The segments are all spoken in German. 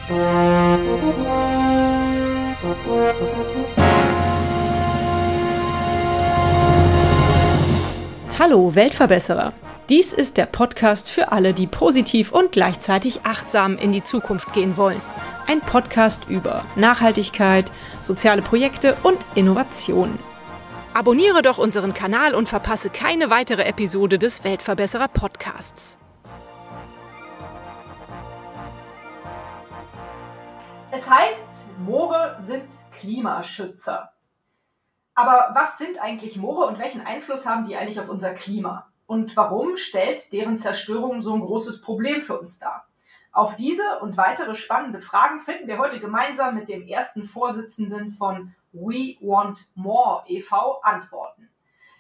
Hallo Weltverbesserer! Dies ist der Podcast für alle, die positiv und gleichzeitig achtsam in die Zukunft gehen wollen. Ein Podcast über Nachhaltigkeit, soziale Projekte und Innovationen. Abonniere doch unseren Kanal und verpasse keine weitere Episode des Weltverbesserer Podcasts. Es heißt, Moore sind Klimaschützer. Aber was sind eigentlich Moore und welchen Einfluss haben die eigentlich auf unser Klima? Und warum stellt deren Zerstörung so ein großes Problem für uns dar? Auf diese und weitere spannende Fragen finden wir heute gemeinsam mit dem ersten Vorsitzenden von We Want More e.V. Antworten.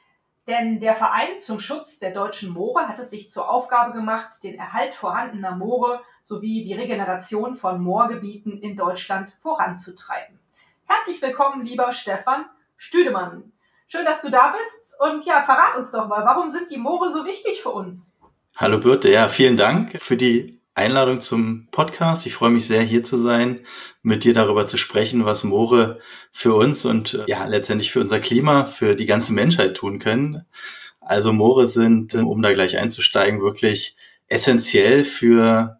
Denn der Verein zum Schutz der deutschen Moore hat es sich zur Aufgabe gemacht, den Erhalt vorhandener Moore sowie die Regeneration von Moorgebieten in Deutschland voranzutreiben. Herzlich willkommen, lieber Stefan Stüdemann. Schön, dass du da bist. Und ja, verrat uns doch mal, warum sind die Moore so wichtig für uns? Hallo Birte, ja, vielen Dank für die Einladung zum Podcast. Ich freue mich sehr, hier zu sein, mit dir darüber zu sprechen, was Moore für uns und ja letztendlich für unser Klima, für die ganze Menschheit tun können. Also Moore sind, um da gleich einzusteigen, wirklich essentiell für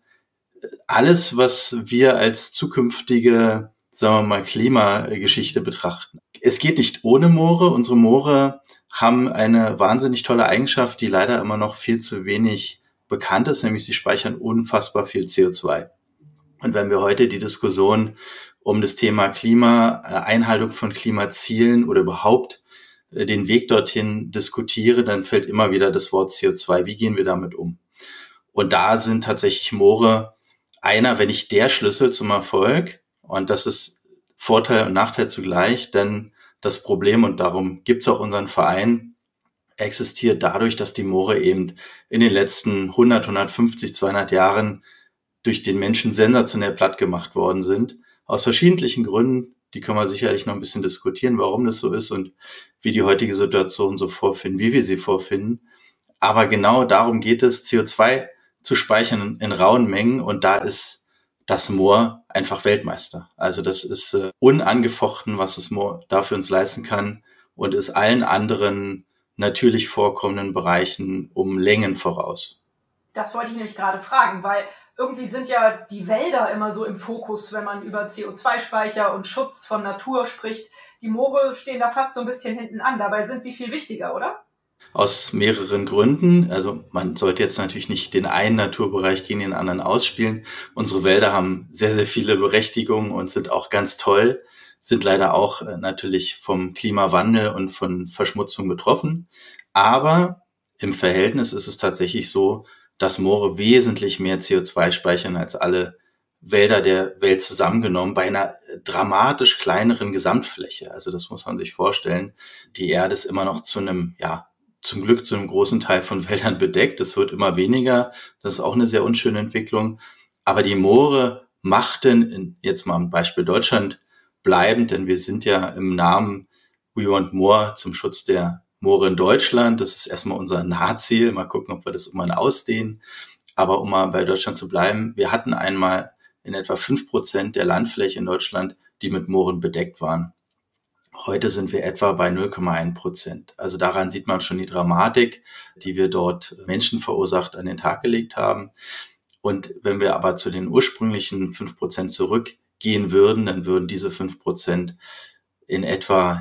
alles, was wir als zukünftige, sagen wir mal, Klimageschichte betrachten. Es geht nicht ohne Moore. Unsere Moore haben eine wahnsinnig tolle Eigenschaft, die leider immer noch viel zu wenig bekannt ist, nämlich sie speichern unfassbar viel CO2. Und wenn wir heute die Diskussion um das Thema Klima, Einhaltung von Klimazielen oder überhaupt den Weg dorthin diskutieren, dann fällt immer wieder das Wort CO2. Wie gehen wir damit um? Und da sind tatsächlich Moore einer, wenn nicht der Schlüssel zum Erfolg. Und das ist Vorteil und Nachteil zugleich, denn das Problem, und darum gibt es auch unseren Verein, existiert dadurch, dass die Moore eben in den letzten 100, 150, 200 Jahren durch den Menschen sensationell platt gemacht worden sind. Aus verschiedenen Gründen, die können wir sicherlich noch ein bisschen diskutieren, warum das so ist und wie die heutige Situation so vorfinden, wie wir sie vorfinden. Aber genau darum geht es, CO2 zu speichern in rauen Mengen, und da ist das Moor einfach Weltmeister. Also das ist unangefochten, was das Moor da für uns leisten kann, und ist allen anderen natürlich vorkommenden Bereichen um Längen voraus. Das wollte ich nämlich gerade fragen, weil irgendwie sind ja die Wälder immer so im Fokus, wenn man über CO2-Speicher und Schutz von Natur spricht. Die Moore stehen da fast so ein bisschen hinten an. Dabei sind sie viel wichtiger, oder? Aus mehreren Gründen. Also man sollte jetzt natürlich nicht den einen Naturbereich gegen den anderen ausspielen. Unsere Wälder haben sehr, sehr viele Berechtigungen und sind auch ganz toll, sind leider auch natürlich vom Klimawandel und von Verschmutzung betroffen. Aber im Verhältnis ist es tatsächlich so, dass Moore wesentlich mehr CO2 speichern als alle Wälder der Welt zusammengenommen, bei einer dramatisch kleineren Gesamtfläche. Also das muss man sich vorstellen. Die Erde ist immer noch zum Glück zu einem großen Teil von Wäldern bedeckt. Das wird immer weniger. Das ist auch eine sehr unschöne Entwicklung. Aber die Moore machten, jetzt mal am Beispiel Deutschland bleibend, denn wir sind ja im Namen We Want More zum Schutz der Moore in Deutschland. Das ist erstmal unser Nahziel. Mal gucken, ob wir das irgendwann ausdehnen. Aber um mal bei Deutschland zu bleiben, wir hatten einmal in etwa 5% der Landfläche in Deutschland, die mit Mooren bedeckt waren. Heute sind wir etwa bei 0,1%. Also daran sieht man schon die Dramatik, die wir dort Menschen verursacht an den Tag gelegt haben. Und wenn wir aber zu den ursprünglichen 5% zurückgehen würden, dann würden diese 5% in etwa,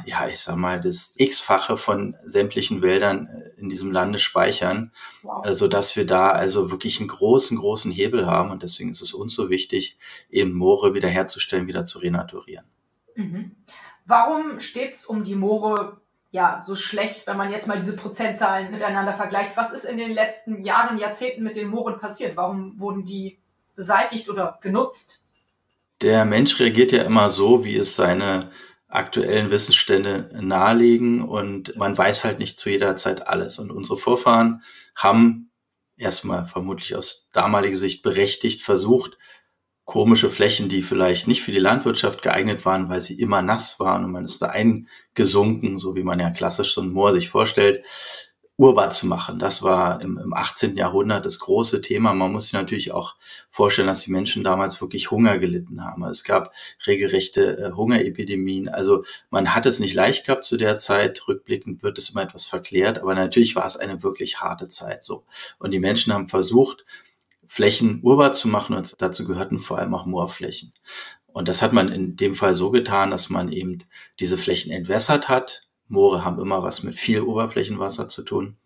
das X-fache von sämtlichen Wäldern in diesem Lande speichern, sodass wir da also wirklich einen großen Hebel haben. Und deswegen ist es uns so wichtig, eben Moore wiederherzustellen, wieder zu renaturieren. Mhm. Warum steht es um die Moore so schlecht, wenn man jetzt mal diese Prozentzahlen miteinander vergleicht? Was ist in den letzten Jahren, Jahrzehnten mit den Mooren passiert? Warum wurden die beseitigt oder genutzt? Der Mensch reagiert ja immer so, wie es seine aktuellen Wissensstände nahelegen, und man weiß halt nicht zu jeder Zeit alles. Und unsere Vorfahren haben erstmal vermutlich aus damaliger Sicht berechtigt versucht, komische Flächen, die vielleicht nicht für die Landwirtschaft geeignet waren, weil sie immer nass waren und man ist da eingesunken, so wie man ja klassisch so ein Moor sich vorstellt, urbar zu machen. Das war im 18. Jahrhundert das große Thema. Man muss sich natürlich auch vorstellen, dass die Menschen damals wirklich Hunger gelitten haben. Es gab regelrechte Hungerepidemien. Also man hat es nicht leicht gehabt zu der Zeit. Rückblickend wird es immer etwas verklärt, aber natürlich war es eine wirklich harte Zeit so. Und die Menschen haben versucht, Flächen urbar zu machen, und dazu gehörten vor allem auch Moorflächen. Und das hat man in dem Fall so getan, dass man eben diese Flächen entwässert hat. Moore haben immer was mit viel Oberflächenwasser zu tun.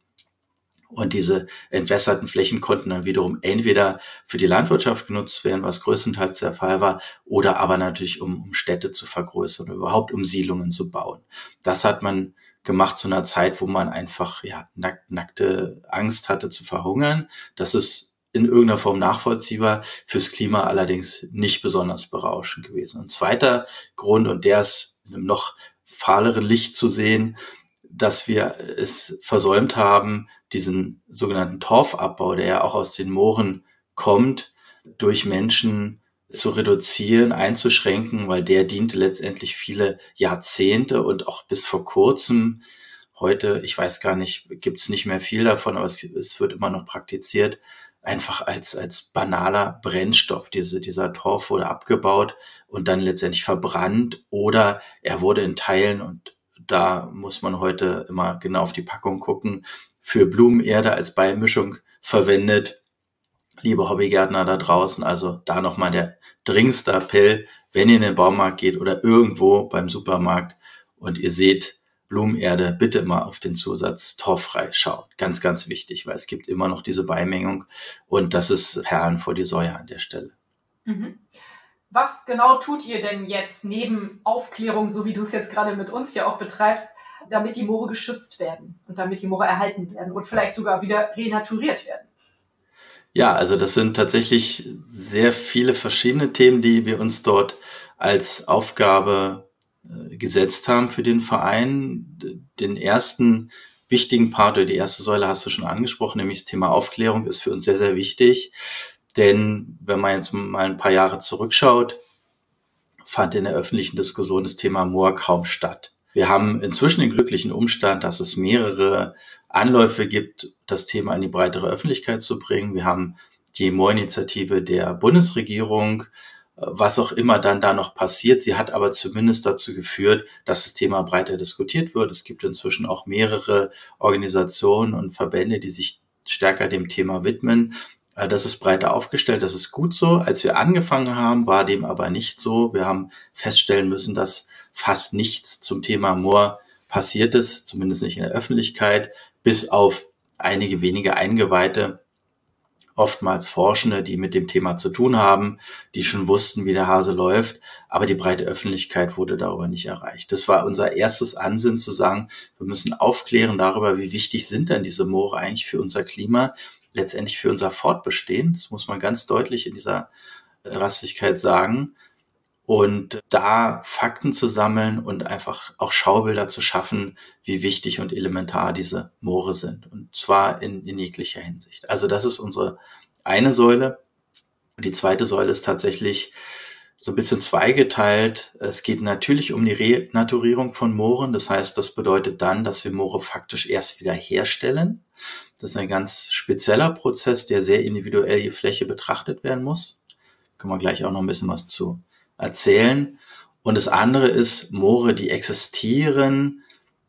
Und diese entwässerten Flächen konnten dann wiederum entweder für die Landwirtschaft genutzt werden, was größtenteils der Fall war, oder aber natürlich um Städte zu vergrößern oder überhaupt um Siedlungen zu bauen. Das hat man gemacht zu einer Zeit, wo man einfach nackte Angst hatte zu verhungern. Das ist in irgendeiner Form nachvollziehbar, fürs Klima allerdings nicht besonders berauschend gewesen. Und zweiter Grund, und der ist im noch fahleren Licht zu sehen, dass wir es versäumt haben, diesen sogenannten Torfabbau, der ja auch aus den Mooren kommt, durch Menschen zu reduzieren, einzuschränken, weil der diente letztendlich viele Jahrzehnte und auch bis vor kurzem. Heute, ich weiß gar nicht, gibt es nicht mehr viel davon, aber es wird immer noch praktiziert, einfach als banaler Brennstoff. Dieser Torf wurde abgebaut und dann letztendlich verbrannt, oder er wurde in Teilen, und da muss man heute immer genau auf die Packung gucken, für Blumenerde als Beimischung verwendet. Liebe Hobbygärtner da draußen, also da nochmal der dringendste Appell, wenn ihr in den Baumarkt geht oder irgendwo beim Supermarkt und ihr seht Blumenerde, bitte immer auf den Zusatz torffrei schauen. Ganz, ganz wichtig, weil es gibt immer noch diese Beimengung, und das ist Perlen vor die Säue an der Stelle. Mhm. Was genau tut ihr denn jetzt neben Aufklärung, so wie du es jetzt gerade mit uns ja auch betreibst, damit die Moore geschützt werden und damit die Moore erhalten werden und vielleicht sogar wieder renaturiert werden? Ja, also das sind tatsächlich sehr viele verschiedene Themen, die wir uns dort als Aufgabe gesetzt haben für den Verein. Den ersten wichtigen Part oder die erste Säule hast du schon angesprochen, nämlich das Thema Aufklärung ist für uns sehr, sehr wichtig. Denn wenn man jetzt mal ein paar Jahre zurückschaut, fand in der öffentlichen Diskussion das Thema Moor kaum statt. Wir haben inzwischen den glücklichen Umstand, dass es mehrere Anläufe gibt, das Thema in die breitere Öffentlichkeit zu bringen. Wir haben die Moorinitiative der Bundesregierung, was auch immer dann da noch passiert. Sie hat aber zumindest dazu geführt, dass das Thema breiter diskutiert wird. Es gibt inzwischen auch mehrere Organisationen und Verbände, die sich stärker dem Thema widmen. Das ist breiter aufgestellt, das ist gut so. Als wir angefangen haben, war dem aber nicht so. Wir haben feststellen müssen, dass fast nichts zum Thema Moor passiert ist, zumindest nicht in der Öffentlichkeit, bis auf einige wenige Eingeweihte, oftmals Forschende, die mit dem Thema zu tun haben, die schon wussten, wie der Hase läuft, aber die breite Öffentlichkeit wurde darüber nicht erreicht. Das war unser erstes Ansinnen, zu sagen, wir müssen aufklären darüber, wie wichtig sind denn diese Moore eigentlich für unser Klima, letztendlich für unser Fortbestehen. Das muss man ganz deutlich in dieser Drastigkeit sagen. Und da Fakten zu sammeln und einfach auch Schaubilder zu schaffen, wie wichtig und elementar diese Moore sind. Und zwar in jeglicher Hinsicht. Also das ist unsere eine Säule. Und die zweite Säule ist tatsächlich so ein bisschen zweigeteilt. Es geht natürlich um die Renaturierung von Mooren. Das heißt, das bedeutet dann, dass wir Moore faktisch erst wieder herstellen. Das ist ein ganz spezieller Prozess, der sehr individuell je Fläche betrachtet werden muss. Können wir gleich auch noch ein bisschen was zu erzählen. Und das andere ist, Moore, die existieren,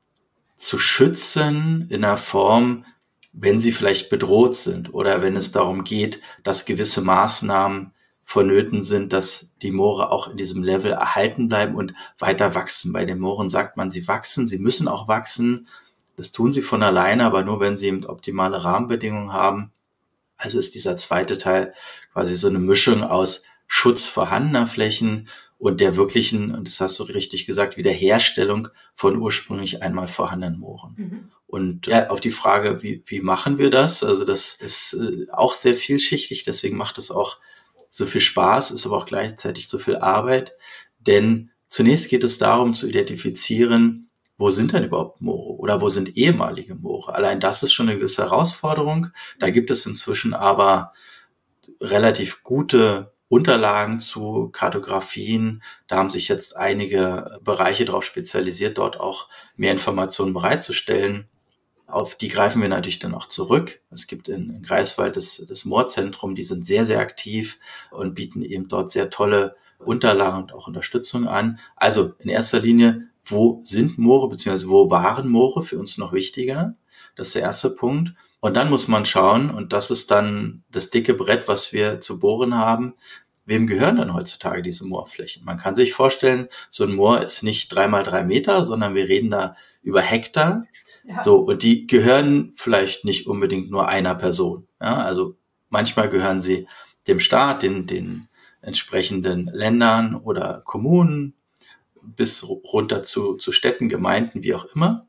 zu schützen in einer Form, wenn sie vielleicht bedroht sind oder wenn es darum geht, dass gewisse Maßnahmen vonnöten sind, dass die Moore auch in diesem Level erhalten bleiben und weiter wachsen. Bei den Mooren sagt man, sie wachsen, sie müssen auch wachsen. Das tun sie von alleine, aber nur, wenn sie eben optimale Rahmenbedingungen haben. Also ist dieser zweite Teil quasi so eine Mischung aus Schutz vorhandener Flächen und der wirklichen, und das hast du richtig gesagt, Wiederherstellung von ursprünglich einmal vorhandenen Mooren. Mhm. Und ja, auf die Frage, wie machen wir das? Also das ist auch sehr vielschichtig, deswegen macht es auch so viel Spaß, ist aber auch gleichzeitig so viel Arbeit. Denn zunächst geht es darum zu identifizieren, wo sind denn überhaupt Moore oder wo sind ehemalige Moore? Allein das ist schon eine gewisse Herausforderung. Da gibt es inzwischen aber relativ gute Unterlagen zu Kartografien. Da haben sich jetzt einige Bereiche darauf spezialisiert, dort auch mehr Informationen bereitzustellen. Auf die greifen wir natürlich dann auch zurück. Es gibt in Greifswald das Moorzentrum, die sind sehr, sehr aktiv und bieten eben dort sehr tolle Unterlagen und auch Unterstützung an. Also in erster Linie, wo sind Moore, beziehungsweise wo waren Moore, für uns noch wichtiger? Das ist der erste Punkt. Und dann muss man schauen, und das ist dann das dicke Brett, was wir zu bohren haben, wem gehören dann heutzutage diese Moorflächen? Man kann sich vorstellen, so ein Moor ist nicht 3x3 Meter, sondern wir reden da über Hektar. Ja. So, und die gehören vielleicht nicht unbedingt nur einer Person. Ja, also manchmal gehören sie dem Staat, den entsprechenden Ländern oder Kommunen, bis runter zu Städten, Gemeinden, wie auch immer.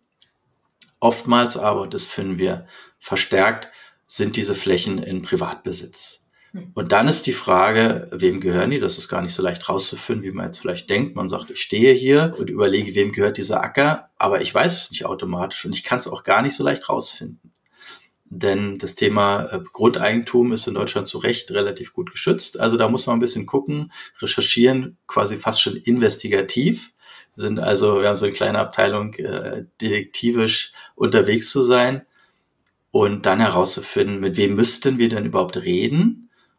Oftmals aber, und das finden wir verstärkt, sind diese Flächen in Privatbesitz. Und dann ist die Frage, wem gehören die? Das ist gar nicht so leicht rauszufinden, wie man jetzt vielleicht denkt. Man sagt, ich stehe hier und überlege, wem gehört dieser Acker, aber ich weiß es nicht automatisch und ich kann es auch gar nicht so leicht rausfinden. Denn das Thema Grundeigentum ist in Deutschland zu Recht relativ gut geschützt. Also da muss man ein bisschen gucken, recherchieren, quasi fast schon investigativ. Wir haben so eine kleine Abteilung, detektivisch unterwegs zu sein und dann herauszufinden, mit wem müssten wir denn überhaupt reden,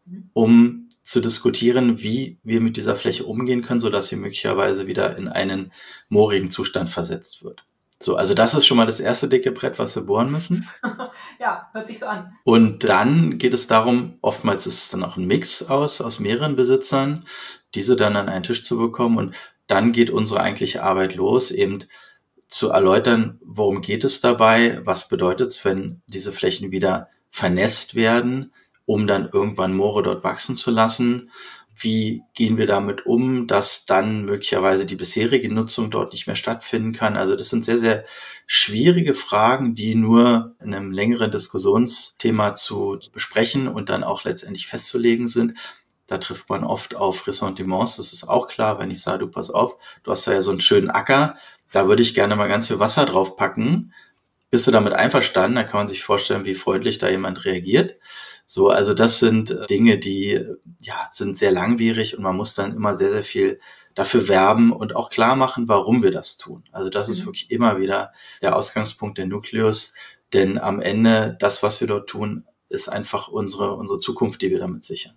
um zu diskutieren, wie wir mit dieser Fläche umgehen können, sodass sie möglicherweise wieder in einen moorigen Zustand versetzt wird. So, also das ist schon mal das erste dicke Brett, was wir bohren müssen. Ja, hört sich so an. Und dann geht es darum, oftmals ist es dann auch ein Mix aus mehreren Besitzern, diese dann an einen Tisch zu bekommen. Und dann geht unsere eigentliche Arbeit los, eben zu erläutern, worum geht es dabei, was bedeutet es, wenn diese Flächen wieder vernässt werden, um dann irgendwann Moore dort wachsen zu lassen. Wie gehen wir damit um, dass dann möglicherweise die bisherige Nutzung dort nicht mehr stattfinden kann? Also das sind sehr, sehr schwierige Fragen, die nur in einem längeren Diskussionsthema zu besprechen und dann auch letztendlich festzulegen sind. Da trifft man oft auf Ressentiments, das ist auch klar, wenn ich sage, du pass auf, du hast da ja so einen schönen Acker, da würde ich gerne mal ganz viel Wasser drauf packen. Bist du damit einverstanden? Da kann man sich vorstellen, wie freundlich da jemand reagiert. So, also das sind Dinge, die sind sehr langwierig und man muss dann immer sehr, sehr viel dafür werben und auch klar machen, warum wir das tun. Also das ist wirklich immer wieder der Ausgangspunkt, der Nukleus, denn am Ende, das, was wir dort tun, ist einfach unsere Zukunft, die wir damit sichern.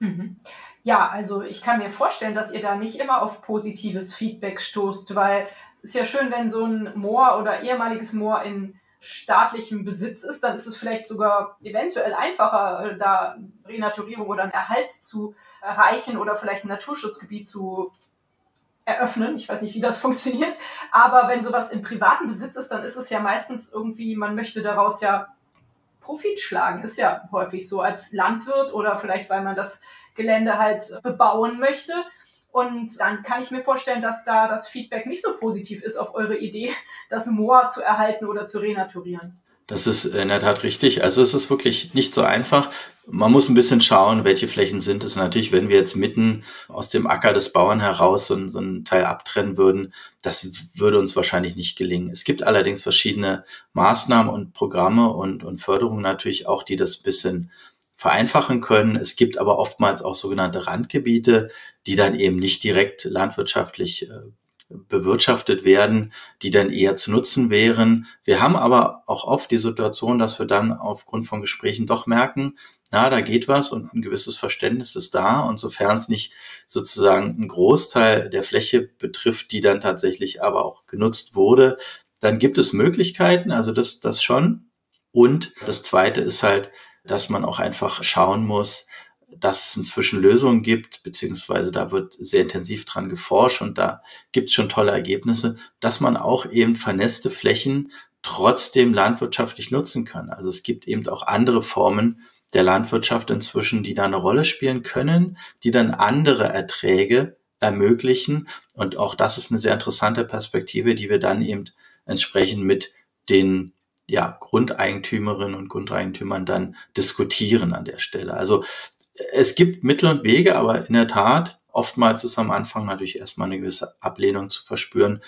Ja, also ich kann mir vorstellen, dass ihr da nicht immer auf positives Feedback stoßt, weil es ist ja schön, wenn so ein Moor oder ehemaliges Moor in staatlichem Besitz ist, dann ist es vielleicht sogar eventuell einfacher, da Renaturierung oder einen Erhalt zu erreichen oder vielleicht ein Naturschutzgebiet zu eröffnen. Ich weiß nicht, wie das funktioniert, aber wenn sowas im privaten Besitz ist, dann ist es ja meistens irgendwie, man möchte daraus ja Profit schlagen. Ist ja häufig so als Landwirt oder vielleicht, weil man das Gelände halt bebauen möchte. Und dann kann ich mir vorstellen, dass da das Feedback nicht so positiv ist auf eure Idee, das Moor zu erhalten oder zu renaturieren. Das ist in der Tat richtig. Also es ist wirklich nicht so einfach. Man muss ein bisschen schauen, welche Flächen sind es. Natürlich, wenn wir jetzt mitten aus dem Acker des Bauern heraus so einen Teil abtrennen würden, das würde uns wahrscheinlich nicht gelingen. Es gibt allerdings verschiedene Maßnahmen und Programme und Förderungen natürlich auch, die das ein bisschen vereinfachen können. Es gibt aber oftmals auch sogenannte Randgebiete, die dann eben nicht direkt landwirtschaftlich bewirtschaftet werden, die dann eher zu nutzen wären. Wir haben aber auch oft die Situation, dass wir dann aufgrund von Gesprächen doch merken, da geht was und ein gewisses Verständnis ist da. Und sofern es nicht sozusagen einen Großteil der Fläche betrifft, die dann tatsächlich aber auch genutzt wurde, dann gibt es Möglichkeiten, also das schon. Und das Zweite ist halt, dass man auch einfach schauen muss, dass es inzwischen Lösungen gibt, beziehungsweise da wird sehr intensiv dran geforscht und da gibt es schon tolle Ergebnisse, dass man auch eben vernässte Flächen trotzdem landwirtschaftlich nutzen kann. Also es gibt eben auch andere Formen der Landwirtschaft inzwischen, die da eine Rolle spielen können, die dann andere Erträge ermöglichen. Und auch das ist eine sehr interessante Perspektive, die wir dann eben entsprechend mit den Grundeigentümerinnen und Grundeigentümern dann diskutieren an der Stelle. Also es gibt Mittel und Wege, aber in der Tat, oftmals ist am Anfang natürlich erstmal eine gewisse Ablehnung zu verspüren,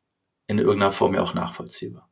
in irgendeiner Form ja auch nachvollziehbar.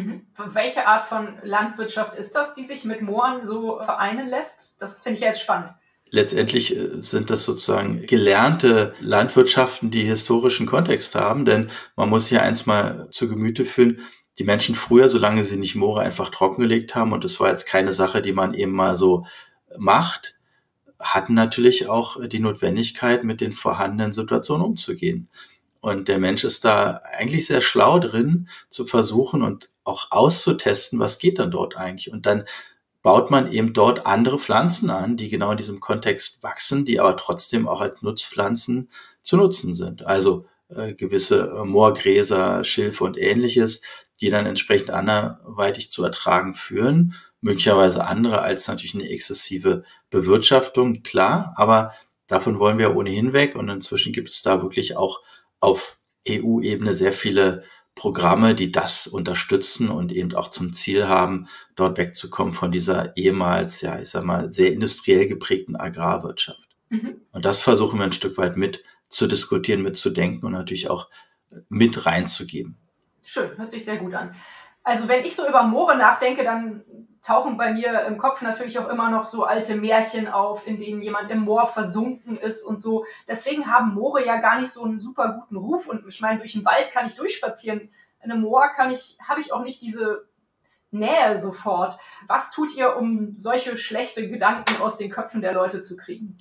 Welche Art von Landwirtschaft ist das, die sich mit Mooren so vereinen lässt? Das finde ich jetzt spannend. Letztendlich sind das sozusagen gelernte Landwirtschaften, die historischen Kontext haben, denn man muss hier eins mal zu Gemüte führen, die Menschen früher, solange sie nicht Moore einfach trockengelegt haben, und das war jetzt keine Sache, die man eben mal so macht, hatten natürlich auch die Notwendigkeit, mit den vorhandenen Situationen umzugehen. Und der Mensch ist da eigentlich sehr schlau drin, zu versuchen und auch auszutesten, was geht dann dort eigentlich. Und dann baut man eben dort andere Pflanzen an, die genau in diesem Kontext wachsen, die aber trotzdem auch als Nutzpflanzen zu nutzen sind. Also gewisse Moorgräser, Schilfe und Ähnliches, die dann entsprechend anderweitig zu Ertragen führen. Möglicherweise andere als natürlich eine exzessive Bewirtschaftung, klar, aber davon wollen wir ohnehin weg. Und inzwischen gibt es da wirklich auch auf EU-Ebene sehr viele Programme, die das unterstützen und eben auch zum Ziel haben, dort wegzukommen von dieser ehemals, ja, ich sag mal, sehr industriell geprägten Agrarwirtschaft. Und das versuchen wir ein Stück weit mit zu diskutieren, mitzudenken und natürlich auch mit reinzugeben. Schön, hört sich sehr gut an. Also wenn ich so über Moore nachdenke, dann tauchen bei mir im Kopf natürlich auch immer noch so alte Märchen auf, in denen jemand im Moor versunken ist und so. Deswegen haben Moore ja gar nicht so einen super guten Ruf. Und ich meine, durch den Wald kann ich durchspazieren. In einem Moor habe ich auch nicht diese Nähe sofort. Was tut ihr, um solche schlechte Gedanken aus den Köpfen der Leute zu kriegen?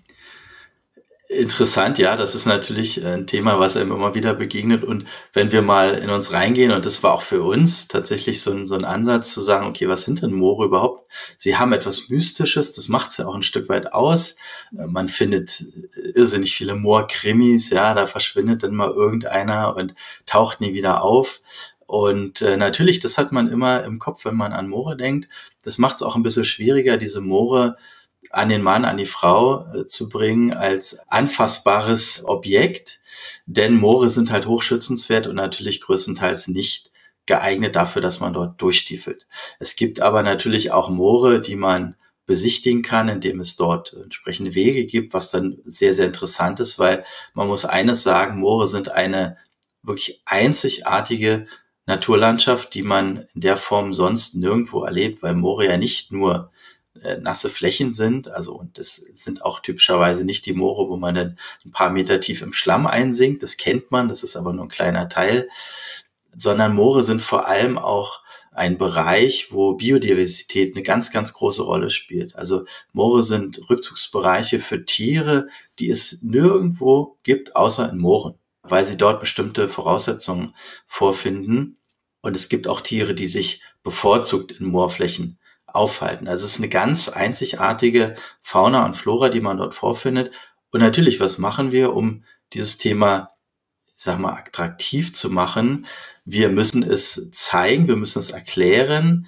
Interessant, ja, das ist natürlich ein Thema, was einem immer wieder begegnet. Und wenn wir mal in uns reingehen, und das war auch für uns tatsächlich so ein Ansatz zu sagen, okay, was sind denn Moore überhaupt? Sie haben etwas Mystisches, das macht es ja auch ein Stück weit aus. Man findet irrsinnig viele Moorkrimis, ja, da verschwindet dann mal irgendeiner und taucht nie wieder auf. Und natürlich, das hat man immer im Kopf, wenn man an Moore denkt. Das macht es auch ein bisschen schwieriger, diese Moore an den Mann, an die Frau zu bringen als anfassbares Objekt, denn Moore sind halt hochschützenswert und natürlich größtenteils nicht geeignet dafür, dass man dort durchstiefelt. Es gibt aber natürlich auch Moore, die man besichtigen kann, indem es dort entsprechende Wege gibt, was dann sehr, sehr interessant ist, weil man muss eines sagen, Moore sind eine wirklich einzigartige Naturlandschaft, die man in der Form sonst nirgendwo erlebt, weil Moore ja nicht nur nasse Flächen sind, also und das sind auch typischerweise nicht die Moore, wo man dann ein paar Meter tief im Schlamm einsinkt, das kennt man, das ist aber nur ein kleiner Teil, sondern Moore sind vor allem auch ein Bereich, wo Biodiversität eine ganz, ganz große Rolle spielt. Also Moore sind Rückzugsbereiche für Tiere, die es nirgendwo gibt, außer in Mooren, weil sie dort bestimmte Voraussetzungen vorfinden. Und es gibt auch Tiere, die sich bevorzugt in Moorflächen aufhalten. Also es ist eine ganz einzigartige Fauna und Flora, die man dort vorfindet. Und natürlich, was machen wir, um dieses Thema, ich sag mal, attraktiv zu machen? Wir müssen es zeigen, wir müssen es erklären.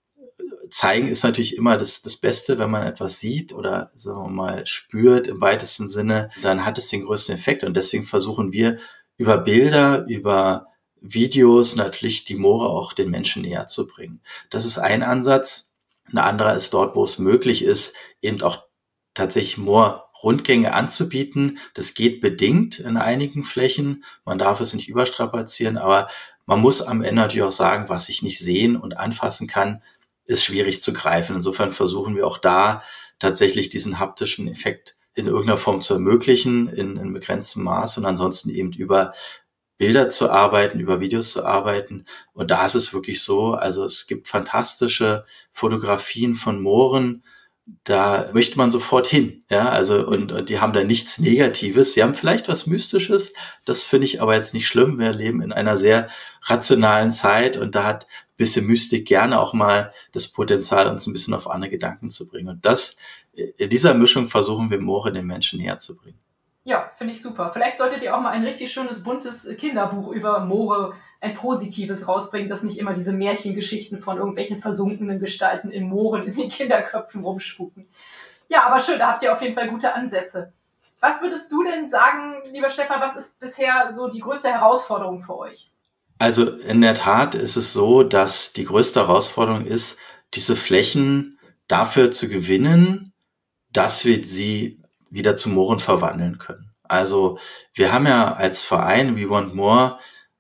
Zeigen ist natürlich immer das Beste, wenn man etwas sieht oder, sagen wir mal, spürt im weitesten Sinne, dann hat es den größten Effekt. Und deswegen versuchen wir über Bilder, über Videos natürlich die Moore auch den Menschen näher zu bringen. Das ist ein Ansatz. Ein anderer ist dort, wo es möglich ist, eben auch tatsächlich Moorrundgänge anzubieten. Das geht bedingt in einigen Flächen. Man darf es nicht überstrapazieren, aber man muss am Ende natürlich auch sagen, was ich nicht sehen und anfassen kann, ist schwierig zu greifen. Insofern versuchen wir auch da tatsächlich diesen haptischen Effekt in irgendeiner Form zu ermöglichen, in begrenztem Maß und ansonsten eben über Bilder zu arbeiten, über Videos zu arbeiten. Und da ist es wirklich so, also es gibt fantastische Fotografien von Mooren, da möchte man sofort hin, ja, also und die haben da nichts Negatives. Sie haben vielleicht was Mystisches, das finde ich aber jetzt nicht schlimm. Wir leben in einer sehr rationalen Zeit und da hat ein bisschen Mystik gerne auch mal das Potenzial, uns ein bisschen auf andere Gedanken zu bringen. Und das, in dieser Mischung versuchen wir Moore den Menschen näher zu bringen. Ja, finde ich super. Vielleicht solltet ihr auch mal ein richtig schönes, buntes Kinderbuch über Moore, ein positives rausbringen, dass nicht immer diese Märchengeschichten von irgendwelchen versunkenen Gestalten in Mooren in den Kinderköpfen rumspuken. Ja, aber schön, da habt ihr auf jeden Fall gute Ansätze. Was würdest du denn sagen, lieber Stefan, was ist bisher so die größte Herausforderung für euch? Also in der Tat ist es so, dass die größte Herausforderung ist, diese Flächen dafür zu gewinnen, dass wir sie wieder zu Mooren verwandeln können. Also wir haben ja als Verein We Want More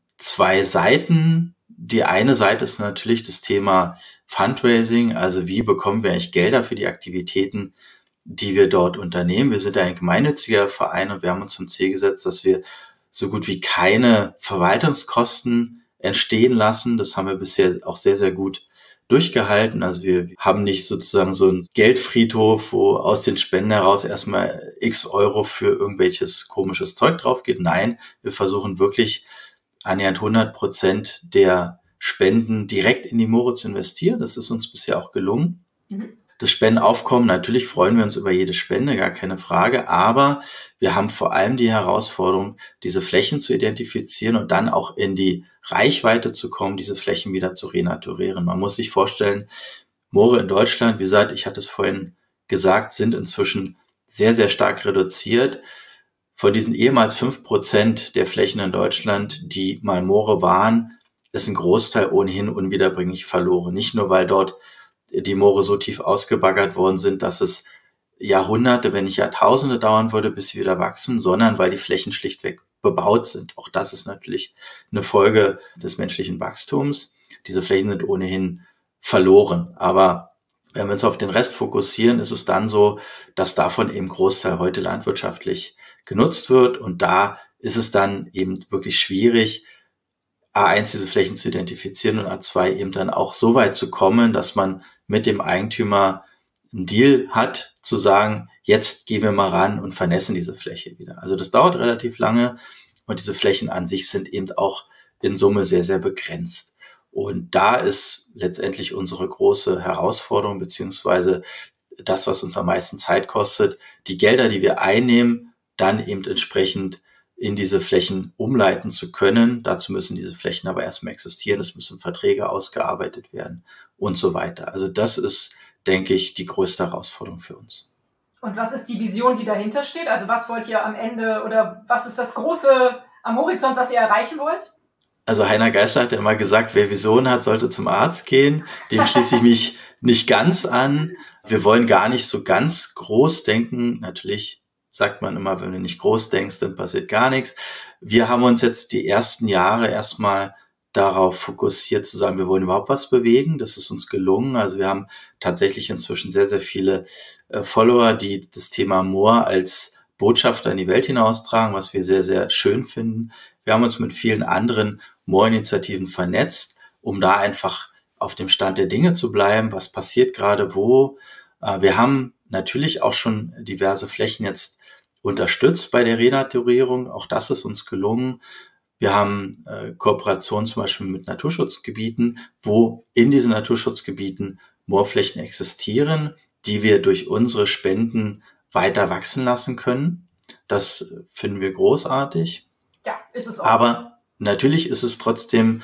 2 Seiten. Die eine Seite ist natürlich das Thema Fundraising, also wie bekommen wir eigentlich Gelder für die Aktivitäten, die wir dort unternehmen. Wir sind ein gemeinnütziger Verein und wir haben uns zum Ziel gesetzt, dass wir so gut wie keine Verwaltungskosten entstehen lassen. Das haben wir bisher auch sehr, sehr gut durchgehalten. Also wir haben nicht sozusagen so einen Geldfriedhof, wo aus den Spenden heraus erstmal x Euro für irgendwelches komisches Zeug drauf geht. Nein, wir versuchen wirklich annähernd 100% der Spenden direkt in die Moore zu investieren. Das ist uns bisher auch gelungen. Das Spendenaufkommen, natürlich freuen wir uns über jede Spende, gar keine Frage, aber wir haben vor allem die Herausforderung, diese Flächen zu identifizieren und dann auch in die Reichweite zu kommen, diese Flächen wieder zu renaturieren. Man muss sich vorstellen, Moore in Deutschland, wie gesagt, ich hatte es vorhin gesagt, sind inzwischen sehr, sehr stark reduziert. Von diesen ehemals 5% der Flächen in Deutschland, die mal Moore waren, ist ein Großteil ohnehin unwiederbringlich verloren. Nicht nur, weil dort die Moore so tief ausgebaggert worden sind, dass es Jahrhunderte, wenn nicht Jahrtausende dauern würde, bis sie wieder wachsen, sondern weil die Flächen schlichtweg bebaut sind. Auch das ist natürlich eine Folge des menschlichen Wachstums. Diese Flächen sind ohnehin verloren. Aber wenn wir uns auf den Rest fokussieren, ist es dann so, dass davon eben Großteil heute landwirtschaftlich genutzt wird. Und da ist es dann eben wirklich schwierig, A1 diese Flächen zu identifizieren und A2 eben dann auch so weit zu kommen, dass man mit dem Eigentümer einen Deal hat, zu sagen, jetzt gehen wir mal ran und vernässen diese Fläche wieder. Also das dauert relativ lange und diese Flächen an sich sind eben auch in Summe sehr, sehr begrenzt. Und da ist letztendlich unsere große Herausforderung, beziehungsweise das, was uns am meisten Zeit kostet, die Gelder, die wir einnehmen, dann eben entsprechend in diese Flächen umleiten zu können. Dazu müssen diese Flächen aber erstmal existieren, es müssen Verträge ausgearbeitet werden und so weiter. Also das ist, denke ich, die größte Herausforderung für uns. Und was ist die Vision, die dahinter steht? Also was wollt ihr am Ende oder was ist das Große am Horizont, was ihr erreichen wollt? Also Heiner Geißler hat ja immer gesagt, wer Vision hat, sollte zum Arzt gehen. Dem schließe ich mich nicht ganz an. Wir wollen gar nicht so ganz groß denken. Natürlich sagt man immer, wenn du nicht groß denkst, dann passiert gar nichts. Wir haben uns jetzt die ersten Jahre erstmal darauf fokussiert zu sagen, wir wollen überhaupt was bewegen. Das ist uns gelungen. Also wir haben tatsächlich inzwischen sehr, sehr viele Follower, die das Thema Moor als Botschafter in die Welt hinaustragen, was wir sehr, sehr schön finden. Wir haben uns mit vielen anderen Moorinitiativen vernetzt, um da einfach auf dem Stand der Dinge zu bleiben. Was passiert gerade wo? Wir haben natürlich auch schon diverse Flächen jetzt unterstützt bei der Renaturierung. Auch das ist uns gelungen. Wir haben Kooperationen zum Beispiel mit Naturschutzgebieten, wo in diesen Naturschutzgebieten Moorflächen existieren, die wir durch unsere Spenden weiter wachsen lassen können. Das finden wir großartig. Ja, ist es auch. Aber natürlich ist es trotzdem